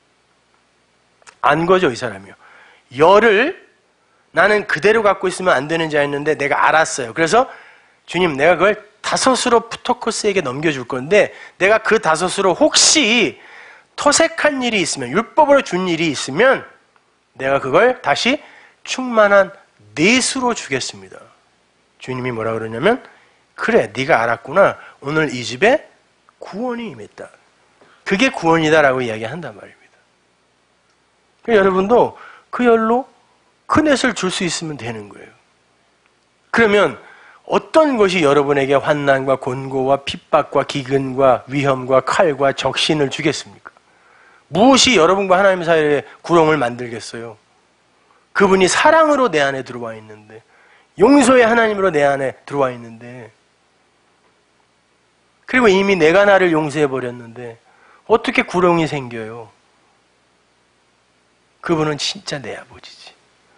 안 거죠, 이 사람이요. 열을 나는 그대로 갖고 있으면 안 되는 자였는데 내가 알았어요. 그래서 주님, 내가 그걸 5으로 부토코스에게 넘겨줄 건데 내가 그 5으로 혹시 토색한 일이 있으면, 율법으로 준 일이 있으면 내가 그걸 다시 충만한 4수로 주겠습니다. 주님이 뭐라 그러냐면, 그래, 네가 알았구나. 오늘 이 집에 구원이 임했다. 그게 구원이다라고 이야기한단 말입니다. 그러니까 여러분도 그 열로 그 넷을 줄 수 있으면 되는 거예요. 그러면 어떤 것이 여러분에게 환난과 곤고와 핍박과 기근과 위험과 칼과 적신을 주겠습니까? 무엇이 여러분과 하나님 사이에 구렁을 만들겠어요? 그분이 사랑으로 내 안에 들어와 있는데, 용서의 하나님으로 내 안에 들어와 있는데, 그리고 이미 내가 나를 용서해버렸는데 어떻게 구렁이 생겨요? 그분은 진짜 내 아버지지.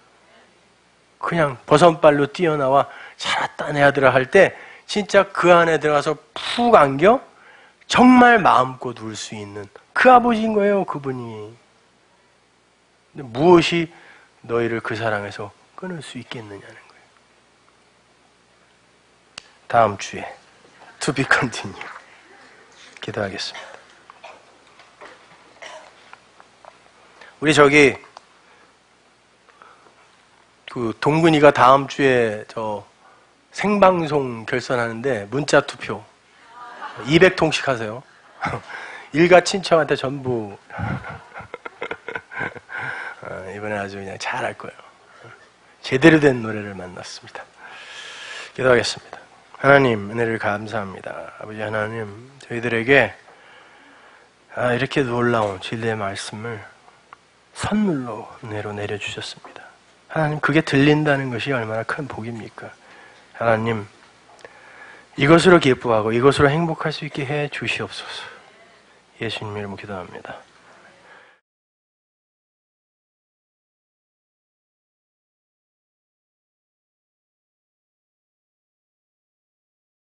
그냥 버선발로 뛰어나와 살았다 내 아들아 할 때 진짜 그 안에 들어가서 푹 안겨 정말 마음껏 울 수 있는 그 아버지인 거예요, 그분이. 근데 무엇이 너희를 그 사랑에서 끊을 수 있겠느냐는 거예요. 다음 주에 To be continued. 기도하겠습니다. 우리 그 동근이가 다음 주에 생방송 결선하는데 문자 투표 200통씩 하세요. 일가 친척한테 전부 이번에 아주 그냥 잘할 거예요. 제대로 된 노래를 만났습니다. 기도하겠습니다. 하나님, 은혜를 감사합니다. 아버지 하나님, 저희들에게 이렇게 놀라운 진리의 말씀을 선물로 은혜로 내려주셨습니다. 하나님, 그게 들린다는 것이 얼마나 큰 복입니까? 하나님, 이것으로 기뻐하고 이것으로 행복할 수 있게 해 주시옵소서. 예수님 이름으로 기도합니다.